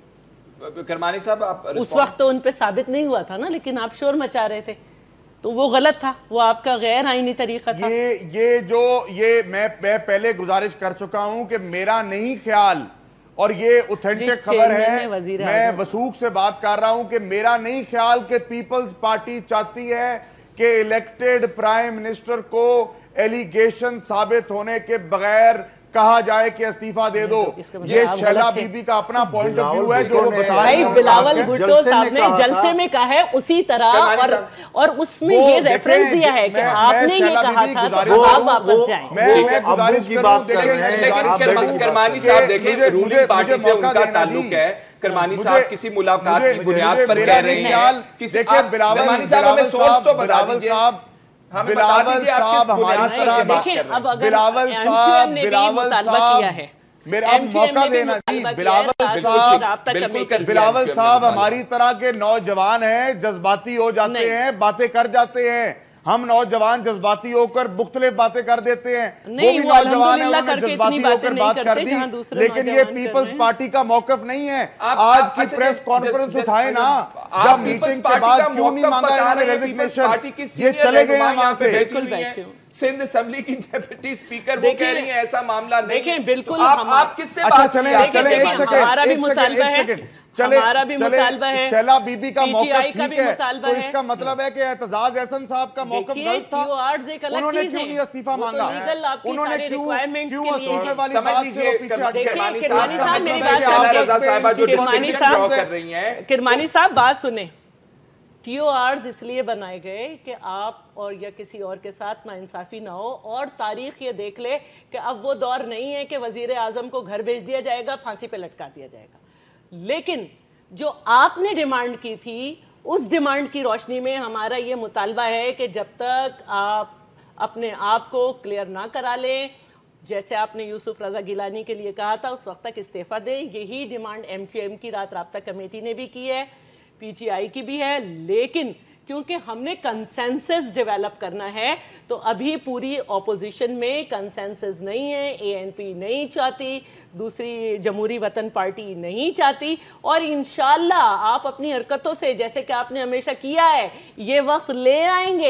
کرمانی صاحب آپ اس وقت تو ان پہ ثابت نہیں ہوا تھا نا, لیکن آپ شور مچا رہے تھے, تو وہ غلط تھا, وہ آپ کا غیر آئینی طریقہ تھا. یہ یہ جو یہ میں میں پہلے گزارش کر چکا ہوں کہ میرا نہیں خیال, اور یہ اوتھینٹک خبر ہے, میں وثوق سے بات کر رہا ہوں کہ میرا نہیں خیال کہ پیپلز پارٹی چاہتی ہے کہ الیکٹڈ پرائم منسٹر کو ایلیگیشن ثابت ہونے کے بغیر کہا جائے کہ استعفیٰ دے دو. یہ شیلا بی بی کا اپنا پوائنٹ آف ویو ہے جو وہ بتا رہے ہیں. بلاول بھٹو صاحب نے جلسے میں کہا ہے اسی طرح, اور اور اس میں یہ ریفرنس دیا ہے کہ آپ نے یہ کہا تھا تو آپ واپس جائیں. میں گزارش کروں, دیکھیں کرمانی صاحب, دیکھیں رولنگ پارٹی سے ان کا تعلق ہے. کرمانی صاحب کسی ملاقات کی بنیاد پر کہہ رہے ہیں, دیکھیں بلاول صاحب بلاول صاحب بلاول صاحب ہماری طرح بلاول صاحب بلاول صاحب میرا اب موقع دینا جی. بلاول صاحب بلاول صاحب ہماری طرح کے نوجوان ہیں, جذباتی ہو جاتے ہیں, باتیں کر جاتے ہیں. ہم نوجوان جذباتی ہو کر مختلف باتیں کر دیتے ہیں, وہ بھی نوجوان ہیں, انہوں نے جذباتی ہو کر بات کر دی. لیکن یہ پیپلز پارٹی کا موقف نہیں ہے. آج کی پریس کانفرنس اٹھائے نا, جب میٹنگ کے بعد کیوں نہیں مانگا انہوں نے ریزگنیشن, یہ چلے گئے ہیں وہاں سے. سندھ اسمبلی کی ڈیپٹی سپیکر وہ کہہ رہی ہیں ایسا معاملہ نہیں. دیکھیں بالکل آپ کس سے بات چلیں چلیں ایک سیکنڈ ایک سیکنڈ ایک سیکنڈ چلے چلے شیلا بی بی کا موقف ٹھیک ہے, تو اس کا مطلب ہے کہ اعتزاز احسن صاحب کا موقف غلط تھا. انہوں نے کیوں نہیں استعفیٰ مانگا, انہوں نے کیوں کیوں استعفے والی بات سے پیچھے ہٹ گئے. کرمانی صاحب بات سنیں, ٹی او آرز اس لیے بنائے گئے کہ آپ اور یا کسی اور کے ساتھ ناانصافی نہ ہو, اور تاریخ یہ دیکھ لے کہ اب وہ دور نہیں ہے کہ وزیر اعظم کو گھر بھیج دیا جائے گا, پھانسی پہ لٹکا دیا جائے گا. لیکن جو آپ نے ڈیمانڈ کی تھی, اس ڈیمانڈ کی روشنی میں ہمارا یہ مطالبہ ہے کہ جب تک آپ اپنے آپ کو کلیئر نہ کرا لیں, جیسے آپ نے یوسف رضا گیلانی کے لیے کہا تھا, اس وقت تک استعفیٰ دیں. یہی ڈیمانڈ ایم کیو ایم کی رات رابطہ کمیٹی نے بھی کی ہے, پی ٹی آئی کی بھی ہے. لیکن کیونکہ ہم نے کنسنسس ڈیویلپ کرنا ہے, تو ابھی پوری اپوزیشن میں کنسنسس نہیں ہے. اے این پی نہیں چاہتی, دوسری جمہوری وطن پارٹی نہیں چاہتی, اور انشاءاللہ آپ اپنی حرکتوں سے, جیسے کہ آپ نے ہمیشہ کیا ہے, یہ وقت لے آئیں گے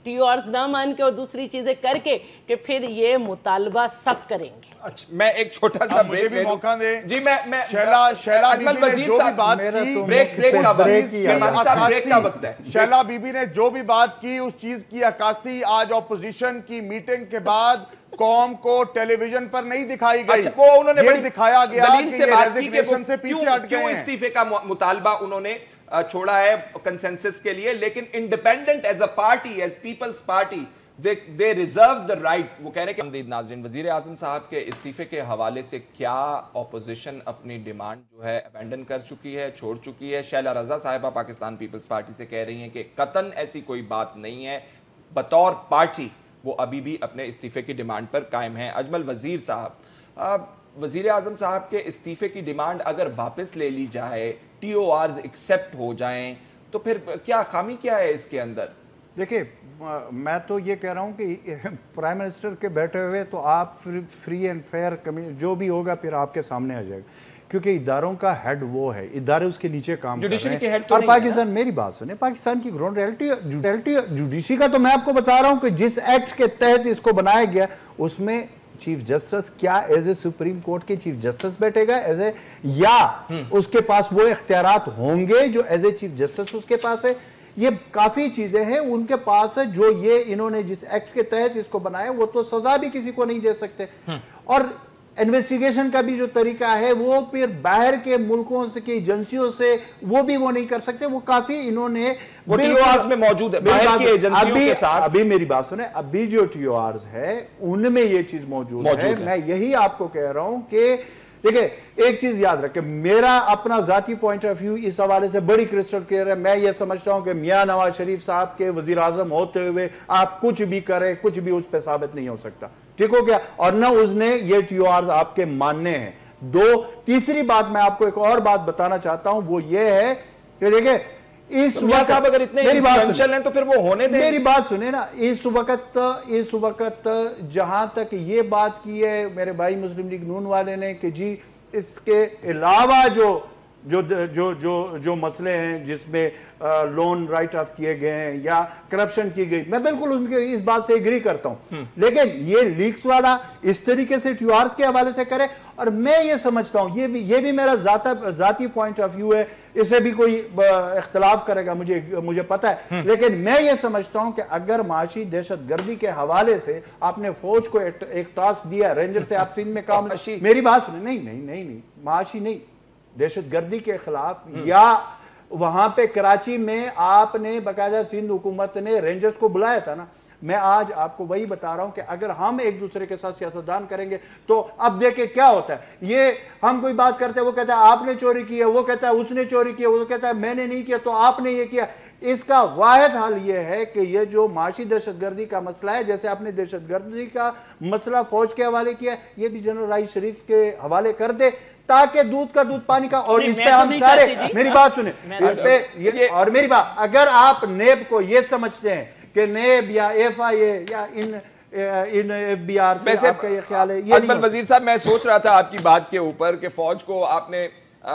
ٹی او آرز نہ مان کے اور دوسری چیزیں کر کے کہ پھر یہ مطالبہ سب کریں گے. اچھا میں ایک چھوٹا سا بریک لے لوں. موقع دیں. جی میں میں شیلا شیلا اجمل بی بی نے وزیر جو بھی صاحب بات کی کی بریک بریک کا وقت بریک کا وقت ہے. شیلا بی بی نے جو بھی بات کی اس چیز کی عکاسی آج اپوزیشن کی میٹنگ کے بعد قوم کو ٹیلی ویژن پر نہیں دکھائی گئی. وہ انہوں نے یہ دکھایا گیا دلیل کہ سے یہ بات کی کہ ریزگنیشن سے پیچھے ہٹ گئے کیوں ہیں. استعفے کا مطالبہ انہوں نے چھوڑا ہے کنسنسس کے لیے, لیکن independent as a party, as Peoples Party, they reserve the right. وہ کہہ رہے ہیں کہ ناظرین وزیر اعظم صاحب کے استعفے کے حوالے سے کیا اپوزیشن اپنی ڈیمانڈ جو ہے ابینڈن کر چکی ہے, چھوڑ چکی ہے. شیلا رضا صاحبہ پاکستان پیپلز پارٹی سے کہہ رہی ہیں کہ قطعاً ایسی کوئی بات نہیں ہے, بطور پارٹی وہ ابھی بھی اپنے استعفے کی ڈیمانڈ پر قائم ہیں. اجمل وزیر صاحب, وزیر اعظم صاحب کے استعفے کی ڈیمانڈ اگر واپس لے لی جائے, ٹی او آرز ایکسیپٹ ہو جائیں, تو پھر کیا خامی کیا ہے اس کے اندر؟ دیکھیں میں تو یہ کہہ رہا ہوں کہ پرائم منسٹر کے بیٹھے ہوئے تو آپ فری اینڈ فیئر جو بھی ہوگا پھر آپ کے سامنے آ جائے گا, کیونکہ اداروں کا ہیڈ وہ ہے, ادارے اس کے نیچے کام کر رہے ہیں. اور پاکستان, میری بات سنیں, پاکستان کی گراؤنڈ ریئلٹی جوڈیشی کا تو میں آپ کو بتا رہا ہوں کہ جس ایکٹ کے تحت اس کو بنایا گیا اس میں چیف جسٹس کیا ایز اے سپریم کورٹ کے چیف جسٹس بیٹھے گا ایز اے, یا اس کے پاس وہ اختیارات ہوں گے جو ایز اے چیف جسٹس اس کے پاس ہے. یہ کافی چیزیں ہیں ان کے پاس ہے جو یہ انہوں نے جس ایکٹ کے تحت اس کو بنایا, وہ تو سزا بھی کسی کو نہیں دے سکتے. اور انویسٹیگیشن کا بھی جو طریقہ ہے وہ پھر باہر کے ملکوں سے کی ایجنسیوں سے وہ بھی وہ نہیں کر سکتے. وہ کافی انہوں نے ٹی او آرز میں موجود ہے باہر کی ایجنسیوں کے ساتھ. ابھی میری بات سنیں, ابھی جو ٹی او آرز ہے ان میں یہ چیز موجود ہے. میں یہی آپ کو کہہ رہا ہوں کہ دیکھیں ایک چیز یاد رکھیں, میرا اپنا ذاتی پوائنٹ آف ویو اس حوالے سے بڑی کرسٹل کلیئر ہے. میں یہ سمجھتا ہوں کہ میاں نواز شریف صاحب کے وزیر اعظم ہوتے ہوئے آپ کچھ بھی کریں, کچھ بھی اس پہ ثابت نہیں ہو سکتا. ٹھیک ہو گیا؟ اور نہ اس نے یہ ٹی او آرز آپ کے ماننے ہیں. دو تیسری بات میں آپ کو ایک اور بات بتانا چاہتا ہوں, وہ یہ ہے کہ دیکھیں اس وقت صاحب اگر اتنے انفلوئنشل ہیں تو پھر وہ ہونے دیں. میری بات سنیں نا, اس وقت اس وقت جہاں تک یہ بات کی ہے میرے بھائی مسلم لیگ نون والے نے کہ جی اس کے علاوہ جو جو جو جو جو مسئلے ہیں جس میں لون رائٹ آف کیے گئے ہیں یا کرپشن کی گئی, میں بالکل ان کے اس بات سے ایگری کرتا ہوں, لیکن یہ لیکس والا اس طریقے سے ٹی او آرز کے حوالے سے کرے. اور میں یہ سمجھتا ہوں, یہ بھی یہ بھی میرا ذاتی پوائنٹ آف ویو ہے, اسے بھی کوئی اختلاف کرے گا مجھے مجھے پتا ہے, لیکن میں یہ سمجھتا ہوں کہ اگر معاشی دہشت گردی کے حوالے سے آپ نے فوج کو ایک ٹاسک دیا, رینجر سے آپ سندھ میں کام, میری بات سنیں, نہیں نہیں نہیں نہیں معاشی نہیں, دہشت گردی کے خلاف, یا وہاں پہ کراچی میں آپ نے باقاعدہ سندھ حکومت نے رینجرز کو بلایا تھا نا. میں آج آپ کو وہی بتا رہا ہوں کہ اگر ہم ایک دوسرے کے ساتھ سیاستدان کریں گے تو اب دیکھیں کیا ہوتا ہے. یہ ہم کوئی بات کرتے ہیں, وہ کہتا ہے آپ نے چوری کی ہے, وہ کہتا ہے اس نے چوری کی ہے, وہ کہتا ہے میں نے نہیں کیا تو آپ نے یہ کیا. اس کا واحد حل یہ ہے کہ یہ جو معاشی دہشت گردی کا مسئلہ ہے, جیسے آپ نے دہشت گردی کا مسئلہ فوج کے حوالے کیا, یہ بھی جنرل راحیل شریف کے حوالے کر دے تاکہ دودھ کا دودھ پانی کا. اور اس پہ ہم سارے, میری بات سنیں, اس پہ اور میری بات, اگر آپ نیب کو یہ سمجھتے ہیں کہ نیب یا ایف آئی اے یا ان ان ایف بی آر سے آپ کا یہ خیال ہے, یہ اجمل وزیر صاحب میں سوچ رہا تھا آپ کی بات کے اوپر کہ فوج کو آپ نے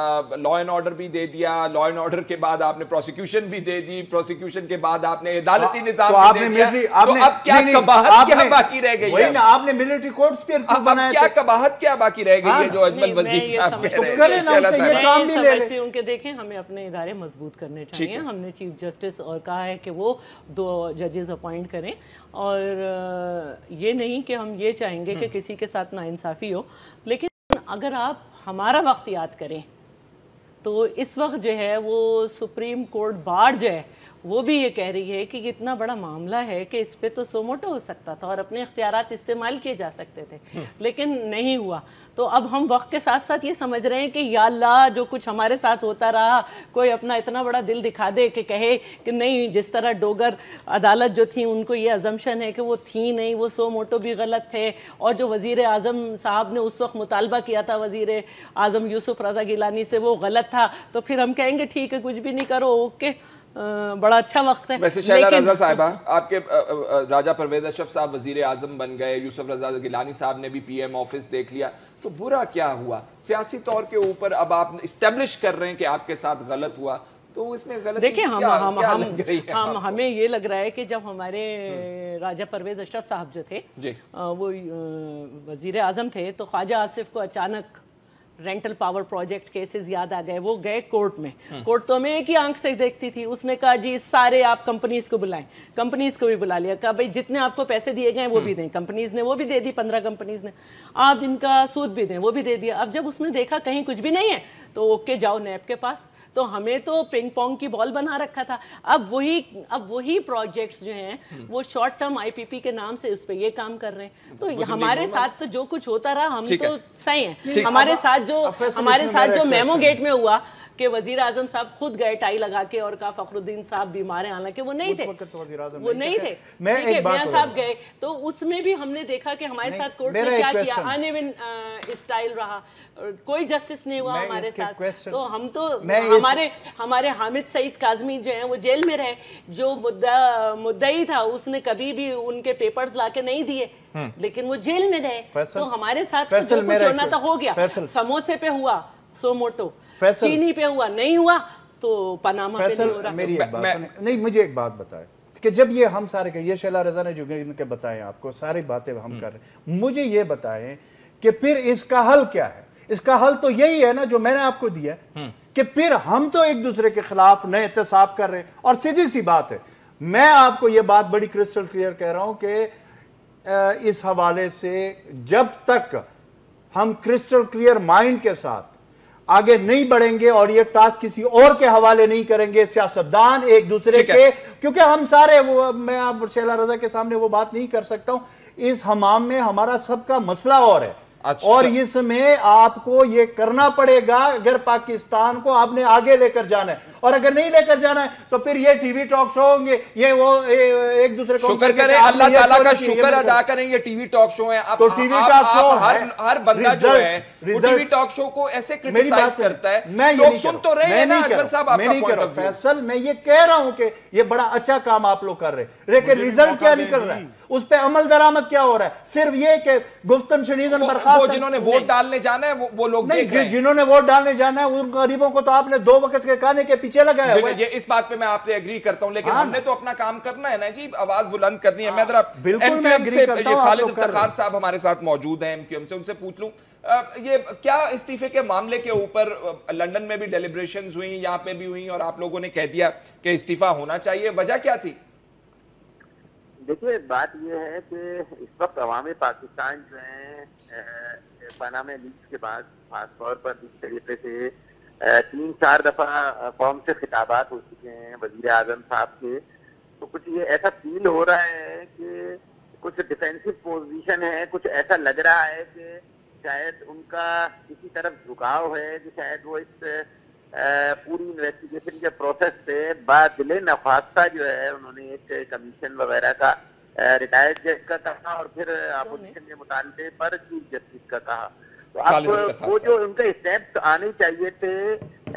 لا اینڈ آرڈر بھی دے دیا, لا اینڈ آرڈر کے بعد آپ نے پروسیکیوشن بھی دے دی, پروسیکیوشن کے بعد آپ نے عدالتی نظام بھی دے دیا, تو اب کیا قباحت کیا باقی رہ گئی ہے؟ آپ نے ملٹری کورٹس پہ بنایا, اب کیا قباحت کیا باقی رہ گئی ہے جو اجمل وزیر صاحب کہہ رہے ہیں؟ میں سمجھتی ہوں کہ دیکھیں ہمیں اپنے ادارے مضبوط کرنے چاہیے. ہم نے چیف جسٹس اور کہا ہے کہ وہ دو ججز اپوائنٹ کریں, اور یہ نہیں کہ ہم یہ چاہیں گے کہ کسی کے ساتھ ناانصافی ہو, لیکن اگر آپ ہمارا وقت یاد کریں تو اس وقت جو ہے وہ سپریم کورٹ بار جو ہے وہ بھی یہ کہہ رہی ہے کہ اتنا بڑا معاملہ ہے کہ اس پہ تو سو موٹو ہو سکتا تھا اور اپنے اختیارات استعمال کیے جا سکتے تھے, لیکن نہیں ہوا. تو اب ہم وقت کے ساتھ ساتھ یہ سمجھ رہے ہیں کہ یا اللہ جو کچھ ہمارے ساتھ ہوتا رہا, کوئی اپنا اتنا بڑا دل دکھا دے کہ کہے کہ نہیں, جس طرح ڈوگر عدالت جو تھی ان کو یہ ازمپشن ہے کہ وہ تھی نہیں, وہ سو موٹو بھی غلط تھے, اور جو وزیر اعظم صاحب نے اس وقت مطالبہ کیا تھا وزیر اعظم یوسف رضا گیلانی سے وہ غلط تھا, تو پھر ہم کہیں گے ٹھیک ہے کچھ بھی نہیں کرو, اوکے بڑا اچھا وقت ہے. ویسے شیلا رضا صاحبہ, آپ کے راجہ پرویز اشرف صاحب وزیر اعظم بن گئے, یوسف رضا گیلانی صاحب نے بھی پی ایم آفس دیکھ لیا, تو برا کیا ہوا؟ سیاسی طور کے اوپر اب آپ اسٹیبلش کر رہے ہیں کہ آپ کے ساتھ غلط ہوا, تو اس میں غلطی دیکھیں ہم کیا ہم کیا ہم لگ رہی ہے ہم آپ کو؟ ہمیں یہ لگ رہا ہے کہ جب ہمارے راجہ پرویز اشرف صاحب جو تھے جی وہ وزیر اعظم تھے تو خواجہ آصف کو اچانک رینٹل پاور پروجیکٹ کیسز یاد آ گئے. وہ گئے کورٹ میں, کورٹ تو ہمیں ایک ہی آنکھ سے دیکھتی تھی. اس نے کہا جی سارے آپ کمپنیز کو بلائیں, کمپنیز کو بھی بلا لیا, کہا بھائی جتنے آپ کو پیسے دیے گئے وہ بھی دیں. کمپنیز نے وہ بھی دے دی, پندرہ کمپنیز نے, آپ ان کا سود بھی دیں, وہ بھی دے دیا. اب جب اس نے دیکھا کہیں کچھ بھی نہیں ہے تو اوکے جاؤ نیب کے پاس. تو ہمیں تو پنگ پونگ کی بال بنا رکھا تھا. اب وہی اب وہی پروجیکٹس جو ہیں وہ شارٹ ٹرم آئی پی پی کے نام سے اس پہ یہ کام کر رہے ہیں. تو ہمارے ساتھ تو جو کچھ ہوتا رہا ہم تو صحیح ہیں. ہمارے ساتھ جو ہمارے ساتھ جو میمو گیٹ میں ہوا کہ وزیر اعظم صاحب خود گئے ٹائی لگا کے اور کہا فخر الدین صاحب بیمار ہیں, حالانکہ وہ نہیں تھے, وہ نہیں تھے, میاں صاحب گئے. تو اس میں بھی ہم نے دیکھا کہ ہمارے ساتھ کورٹ نے کیا کیا, ان ایون اسٹائل رہا, کوئی جسٹس نہیں ہوا ہمارے ساتھ. تو ہم تو ہمارے ہمارے حامد سعید کاظمی جو ہیں وہ جیل میں رہے, جو مدعی تھا اس نے کبھی بھی ان کے پیپرز لا کے نہیں دیے لیکن وہ جیل میں رہے. تو ہمارے ساتھ جو کچھ ہونا تھا ہو گیا. سموسے پہ ہوا سو موٹو, چینی پہ ہوا نہیں ہوا, تو پاناما پہ نہیں ہو رہا. میری ایک بات نہیں, مجھے ایک بات بتائے کہ جب یہ ہم سارے یہ شیلا رضا نے جو ان کے بتائیں آپ کو ساری باتیں ہم کر رہے ہیں, مجھے یہ بتائیں کہ پھر اس کا حل کیا ہے. اس کا حل تو یہی ہے نا جو میں نے آپ کو دیا کہ پھر ہم تو ایک دوسرے کے خلاف نئے احتساب کر رہے ہیں. اور سیدھی سی بات ہے, میں آپ کو یہ بات بڑی کرسٹل کلیئر کہہ رہا ہوں کہ اس حوالے سے جب تک ہم کرسٹل کلیئر مائنڈ کے ساتھ آگے نہیں بڑھیں گے اور یہ ٹاسک کسی اور کے حوالے نہیں کریں گے, سیاستدان ایک دوسرے کے, کیونکہ ہم سارے وہ میں آپ شیلا رضا کے سامنے وہ بات نہیں کر سکتا ہوں, اس حمام میں ہمارا سب کا مسئلہ اور ہے. اور اس میں آپ کو یہ کرنا پڑے گا اگر پاکستان کو آپ نے آگے لے کر جانا ہے, اور اگر نہیں لے کر جانا ہے تو پھر یہ ٹی وی ٹاک شو ہوں گے, یہ وہ ایک دوسرے کو شکر کریں, اللہ تعالیٰ کا شکر ادا کریں یہ ٹی وی ٹاک شو ہیں. اب ہر بندہ جو ہے وہ ٹی وی ٹاک شو کو ایسے کرٹیسائز کرتا ہے, لوگ سن تو رہے ہیں نا اجمل صاحب آپ کا پوائنٹ آف ویو. فیصل میں یہ کہہ رہا ہوں کہ یہ بڑا اچھا کام آپ لوگ کر رہے ہیں, لیکن ریزلٹ کیا نکل رہا ہے, اس پہ عمل درآمد کیا ہو رہا ہے. صرف یہ کہ گفتن شنیدن برخاست, وہ جنہوں نے ووٹ ڈالنے جانا ہے وہ لوگ دیکھ رہے ہیں, جنہوں نے ووٹ ڈالنے جانا ہے ان غریبوں کو تو آپ نے دو وقت کے کھانے کے پیچھے لگایا ہوا ہے. یہ اس بات پہ میں آپ سے ایگری کرتا ہوں, لیکن ہم نے تو اپنا کام کرنا ہے نا جی, آواز بلند کرنی ہے. میں ذرا ایم کیو ایم سے خالد افتخار صاحب ہمارے ساتھ موجود ہیں ایم کیو ایم سے, ان سے پوچھ لوں یہ کیا استعفے کے معاملے کے اوپر لندن میں بھی ڈیلیبریشنز ہوئیں, یہاں پہ بھی ہوئیں, اور آپ لوگوں نے کہہ دیا کہ استعفیٰ ہونا چاہیے, وجہ کیا تھی؟ دیکھیے بات یہ ہے کہ اس وقت عوام پاکستان جو ہیں پاناما لیکس کے بعد خاص طور پر جس طریقے سے تین چار دفعہ قوم سے خطابات ہو چکے ہیں وزیر اعظم صاحب کے, تو کچھ یہ ایسا فیل ہو رہا ہے کہ کچھ ڈیفینسو پوزیشن ہے, کچھ ایسا لگ رہا ہے کہ شاید ان کا کسی طرف جھکاؤ ہے کہ شاید وہ اس پوری انویسٹیگیشن کے پروسیس سے بادل نخواستہ جو ہے انہوں نے ایک کمیشن وغیرہ کا ریٹائرڈ جج کا کہا اور پھر اپوزیشن کے مطالبے پر چیف جسٹس کا کہا. تو اب وہ جو ان کے اسٹیپس آنے چاہیے تھے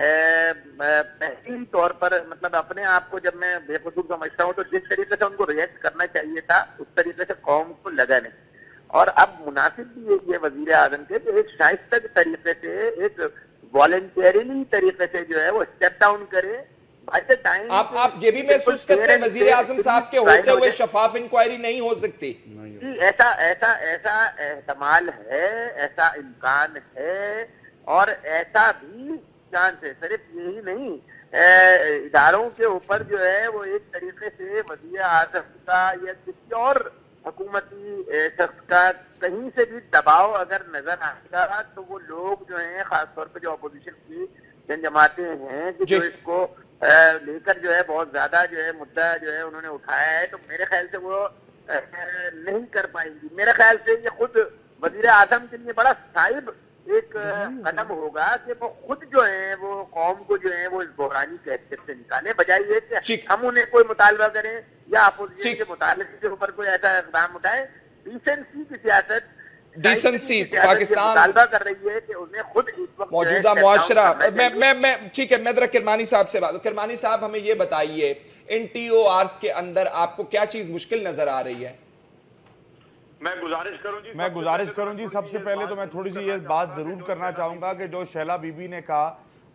پہلی طور پر, مطلب اپنے آپ کو جب میں بے قصور سمجھتا ہوں تو جس طریقے سے ان کو ریئیکٹ کرنا چاہیے تھا اس طریقے سے قوم کو لگا نہیں. اور اب مناسب بھی یہ وزیر اعظم کے کہ ایک شائستہ طریقے سے ایک والنٹیریلی طریقے سے جو ہے وہ اسٹیپ ڈاؤن کرے. آپ آپ یہ بھی محسوس کرتے ہیں وزیر اعظم صاحب کے ہوتے ہوئے شفاف انکوائری نہیں ہو سکتی؟ ایسا ایسا ایسا احتمال ہے, ایسا امکان ہے, اور ایسا بھی چانس ہے. صرف یہی نہیں, اداروں کے اوپر جو ہے وہ ایک طریقے سے وزیر اعظم کا یا کسی اور حکومتی شخص کا کہیں سے بھی دباؤ اگر نظر آئے گا تو وہ لوگ جو ہیں خاص طور پہ جو اپوزیشن کی جن جماعتیں ہیں کہ جو اس کو لے کر جو ہے بہت زیادہ جو ہے مدعا جو ہے انہوں نے اٹھایا ہے, تو میرے خیال سے وہ نہیں کر پائیں گی. میرے خیال سے یہ خود وزیر اعظم کے لیے بڑا صائب ایک قدم ہوگا کہ وہ خود جو ہیں وہ قوم کو جو ہے وہ اس بحرانی کیفیت سے نکالے, بجائے یہ کہ ہم انہیں کوئی مطالبہ کریں یا اپوزیشن کے مطالبے کے اوپر کوئی ایسا اقدام اٹھائے. ڈیسنسی کی سیاست ڈیسنسی پاکستان مطالبہ کر رہی ہے کہ انہیں خود موجودہ معاشرہ. میں میں میں ٹھیک ہے, میں ذرا کرمانی صاحب سے بات. کرمانی صاحب ہمیں یہ بتائیے ان ٹی او آرز کے اندر آپ کو کیا چیز مشکل نظر آ رہی ہے؟ میں گزارش کروں جی میں گزارش کروں جی سب سے پہلے تو میں تھوڑی سی یہ بات ضرور کرنا چاہوں گا کہ جو شیلا بی بی نے کہا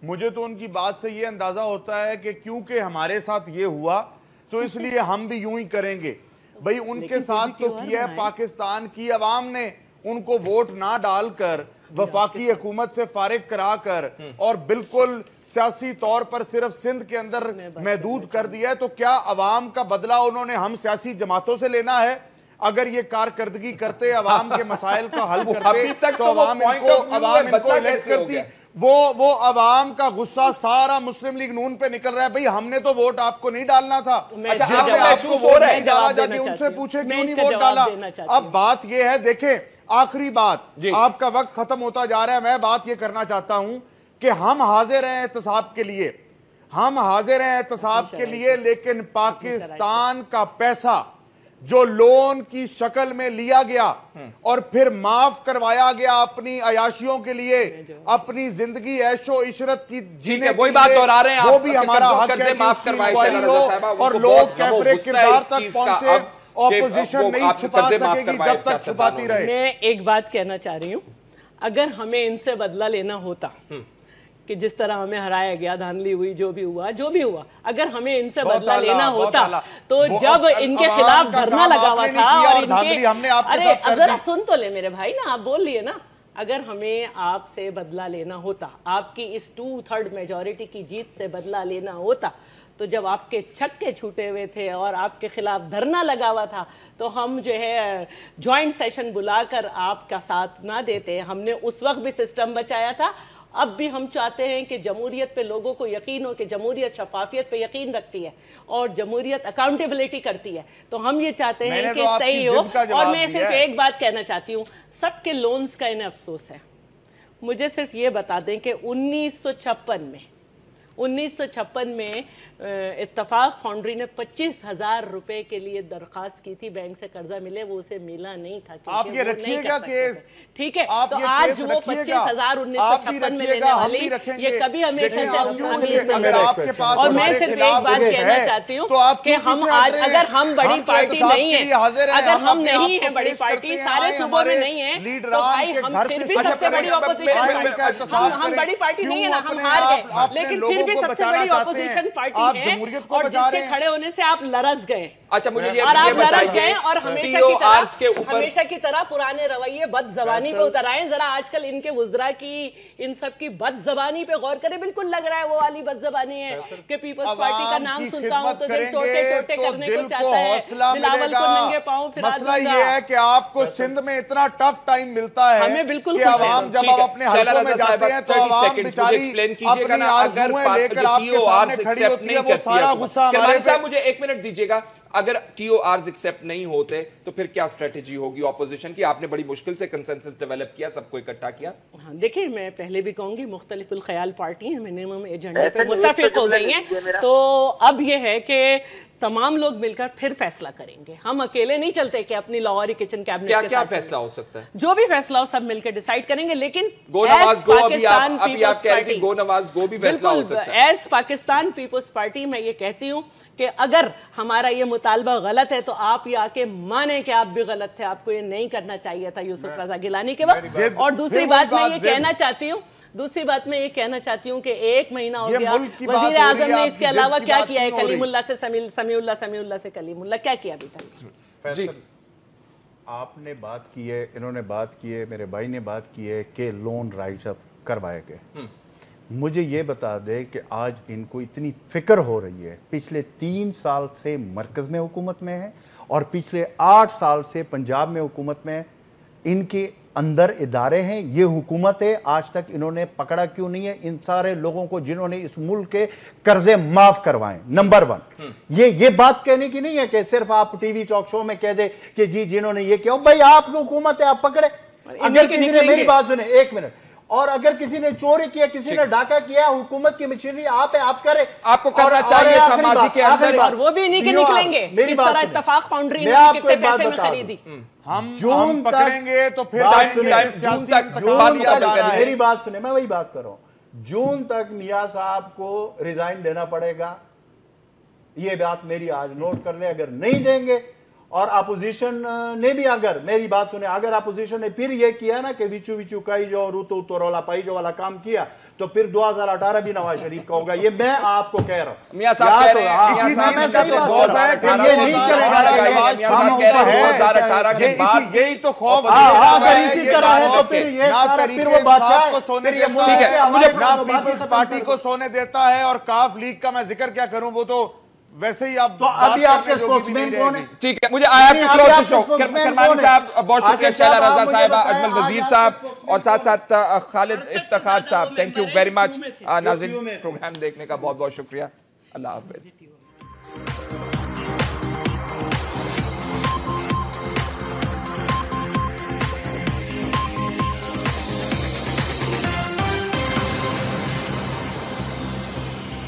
مجھے تو ان کی بات سے یہ اندازہ ہوتا ہے کہ کیونکہ ہمارے ساتھ یہ ہوا تو اس لیے ہم بھی یوں ہی کریں گے. بھئی ان کے ساتھ تو کیا ہے پاکستان کی عوام نے, ان کو ووٹ نہ ڈال کر وفاقی حکومت سے فارغ کرا کر اور بالکل سیاسی طور پر صرف سندھ کے اندر محدود کر دیا ہے. تو کیا عوام کا بدلہ انہوں نے ہم سیاسی جماعتوں سے لینا ہے؟ اگر یہ کارکردگی کرتے, عوام کے مسائل کا حل کرتے تو عوام ان کو عوام ان کو الیکٹ کرتی. وہ وہ عوام کا غصہ سارا مسلم لیگ نون پہ نکل رہا ہے. بھئی ہم نے تو ووٹ آپ کو نہیں ڈالنا تھا. اچھا آپ کو محسوس ہو رہا ہے ڈالا جا کے ان سے پوچھے کیوں نہیں ووٹ ڈالا. اب بات یہ ہے, دیکھیں آخری بات, آپ کا وقت ختم ہوتا جا رہا ہے. میں بات یہ کرنا چاہتا ہوں کہ ہم حاضر ہیں احتساب کے لیے, ہم حاضر ہیں احتساب کے لیے, لیکن پاکستان کا پیسہ جو لون کی شکل میں لیا گیا اور پھر معاف کروایا گیا اپنی عیاشیوں کے لیے, اپنی زندگی عیش و عشرت کی جینے کے لیے, وہ بھی ہمارا حق ہے کہ اس کی انکوائری ہو اور لوگ کیفر کردار تک پہنچے. اپوزیشن نہیں چھپا سکے گی جب تک چھپاتی رہے. میں ایک بات کہنا چاہ رہی ہوں, اگر ہمیں ان سے بدلہ لینا ہوتا کہ جس طرح ہمیں ہرایا گیا, دھاندلی ہوئی, جو بھی ہوا جو بھی ہوا, اگر ہمیں ان سے بدلہ لینا ہوتا تو جب ان کے خلاف دھرنا لگا ہوا تھا اور ان کے, ارے ذرا سن تو لے میرے بھائی نا, آپ بول لیے نا, اگر ہمیں آپ سے بدلہ لینا ہوتا, آپ کی اس ٹو تھرڈ میجورٹی کی جیت سے بدلہ لینا ہوتا, تو جب آپ کے چھکے چھوٹے ہوئے تھے اور آپ کے خلاف دھرنا لگا ہوا تھا تو ہم جو ہے جوائنٹ سیشن بلا کر آپ کا ساتھ نہ دیتے. ہم نے اس وقت بھی سسٹم بچایا تھا. اب بھی ہم چاہتے ہیں کہ جمہوریت پہ لوگوں کو یقین ہو کہ جمہوریت شفافیت پہ یقین رکھتی ہے اور جمہوریت اکاؤنٹیبلٹی کرتی ہے. تو ہم یہ چاہتے ہیں کہ صحیح ہو. اور میں صرف ایک بات کہنا چاہتی ہوں, سب کے لونز کا انہیں افسوس ہے. مجھے صرف یہ بتا دیں کہ انیس سو چھپن میں انیس سو چھپن میں اتفاق فاؤنڈری نے پچیس ہزار روپے کے لیے درخواست کی تھی بینک سے قرضہ ملے, وہ اسے ملا نہیں تھا. آپ یہ رکھیے گا کیس, ٹھیک ہے, تو آج وہ پچیس ہزار انیس سو چھپن میں لینے والی یہ کبھی ہمیشہ سے. اور میں صرف ایک بات کہنا چاہتی ہوں کہ ہم آج اگر ہم بڑی پارٹی نہیں ہیں, اگر ہم نہیں ہیں بڑی پارٹی, سارے صوبوں میں نہیں ہیں, تو بھائی ہم پھر بھی سب سے بڑی اپوزیشن, ہم بڑی پارٹی نہیں ہیں نا, ہم ہار گئے, لیکن پھر بھی سب سے بڑی اپوزیشن پارٹی ہے اور جس کے کھڑے ہونے سے آپ لرز گئے. اچھا مجھے یہ اور آپ لرز گئے اور ہمیشہ کی طرح ہمیشہ کی طرح پرانے رویے بد زبانی پہ اتر آئے. ذرا آج کل ان کے وزراء کی ان سب کی بد زبانی پہ غور کریں. بالکل لگ رہا ہے وہ والی بد زبانی ہے کہ پیپلز پارٹی کا نام سنتا ہوں تو دل ٹوٹے ٹوٹے کرنے کو چاہتا ہے, بلاول کو ننگے پاؤں پھرا دوں گا. مسئلہ یہ ہے کہ آپ کو سندھ میں اتنا ٹف ٹائم ملتا ہے ہمیں بالکل کہ عوام جب آپ اپنے حلقوں میں جاتے ہیں تو عوام بیچاری اپنی آرزویں لے کر آپ کے سامنے کھڑی ہوتی ہے, وہ سارا غصہ ہمارے پہ. مجھے ایک منٹ دیجئے گا, اگر ٹی او آرز ایکسیپٹ نہیں ہوتے تو پھر کیا اسٹریٹجی ہوگی اپوزیشن کی؟ آپ نے بڑی مشکل سے کنسنسس ڈیولپ کیا, سب کو اکٹھا کیا. ہاں دیکھیں, میں پہلے بھی کہوں گی مختلف الخیال پارٹی ہیں, منیمم ایجنڈے پہ متفق ہو گئی ہیں, تو اب یہ ہے کہ تمام لوگ مل کر پھر فیصلہ کریں گے. ہم اکیلے نہیں چلتے کہ اپنی لاہوری کچن کیبنٹ کیا کیا فیصلہ ہو سکتا ہے, جو بھی فیصلہ ہو سب مل کے ڈیسائیڈ کریں گے. لیکن گو نواز گو, ابھی آپ ابھی آپ کہہ رہے تھے گو نواز گو بھی فیصلہ ہو سکتا ہے. ایز پاکستان پیپلز پارٹی میں یہ کہتی ہوں کہ اگر ہمارا یہ مطالبہ غلط ہے تو آپ یہ آ کے مانیں کہ آپ بھی غلط تھے, آپ کو یہ نہیں کرنا چاہیے تھا یوسف رضا گیلانی کے وقت. اور دوسری بات میں یہ کہنا چاہتی ہوں دوسری بات میں یہ کہنا چاہتی ہوں کہ ایک مہینہ ہو گیا, وزیر اعظم نے اس کے علاوہ کیا کیا ہے؟ کلیم اللہ سے سمیع اللہ, سمیع اللہ سے کلیم اللہ, کیا کیا ابھی تک؟ جی آپ نے بات کی ہے, انہوں نے بات کی ہے, میرے بھائی نے بات کی ہے کہ لون رائٹ اپ کروائے گئے. مجھے یہ بتا دے کہ آج ان کو اتنی فکر ہو رہی ہے, پچھلے تین سال سے مرکز میں حکومت میں ہے اور پچھلے آٹھ سال سے پنجاب میں حکومت میں, ان کے اندر ادارے ہیں, یہ حکومت ہے, آج تک انہوں نے پکڑا کیوں نہیں ہے ان سارے لوگوں کو جنہوں نے اس ملک کے قرضے معاف کروائیں؟ نمبر ون, یہ یہ بات کہنے کی نہیں ہے کہ صرف آپ ٹی وی ٹاک شو میں کہہ دے کہ جی جنہوں نے یہ کیا, بھائی آپ کی حکومت ہے, آپ پکڑے. اگر کسی نے میری بات سنے ایک منٹ, اور اگر کسی نے چوری کیا, کسی نے ڈاکہ کیا, حکومت کی مشینری آپ ہے, آپ کرے, آپ کو کرنا چاہیے تھا ماضی کے اندر, اور وہ بھی نہیں کہ نکلیں گے. اس طرح اتفاق فاؤنڈری نے کتنے پیسے میں خریدی, ہم جون پکڑیں گے تو پھر جون تک, میری بات سنیں, میں وہی بات کر رہا ہوں, جون تک میاں صاحب کو ریزائن دینا پڑے گا, یہ بات میری آج نوٹ کر لیں. اگر نہیں دیں گے اور اپوزیشن نے بھی اگر میری بات سنے اگر اپوزیشن نے پھر یہ کیا نا کہ ویچو ویچو کائی جو روتو تو رولا پائی جو والا کام کیا تو پھر دو ہزار اٹھارہ بھی نواز شریف کا ہوگا. یہ میں آپ کو کہہ رہا ہوں. میاں صاحب کہہ رہے ہیں اسی میں میں صحیح بات ہے کہ یہ نہیں چلے گا. میاں صاحب کہہ رہے ہیں دو ہزار اٹھارہ کے بعد یہی تو خوف اگر اسی طرح ہے تو پھر یہ سارا پھر وہ بادشاہ کو سونے دیتا ہے, پیپلز پارٹی کو سونے دیتا ہے, اور کاف لیگ کا میں ذکر کیا کروں, وہ تو ویسے ہی آپ تو ابھی آپ کے سپوکسمین کون ہیں؟ ٹھیک ہے, مجھے آیا کہ کلوز دی شو. کرمانی صاحب بہت شکریہ, شیلا رضا صاحبہ, اجمل وزیر صاحب اور ساتھ ساتھ خالد افتخار صاحب, تھینک یو ویری مچ. ناظرین پروگرام دیکھنے کا بہت بہت شکریہ. اللہ حافظ.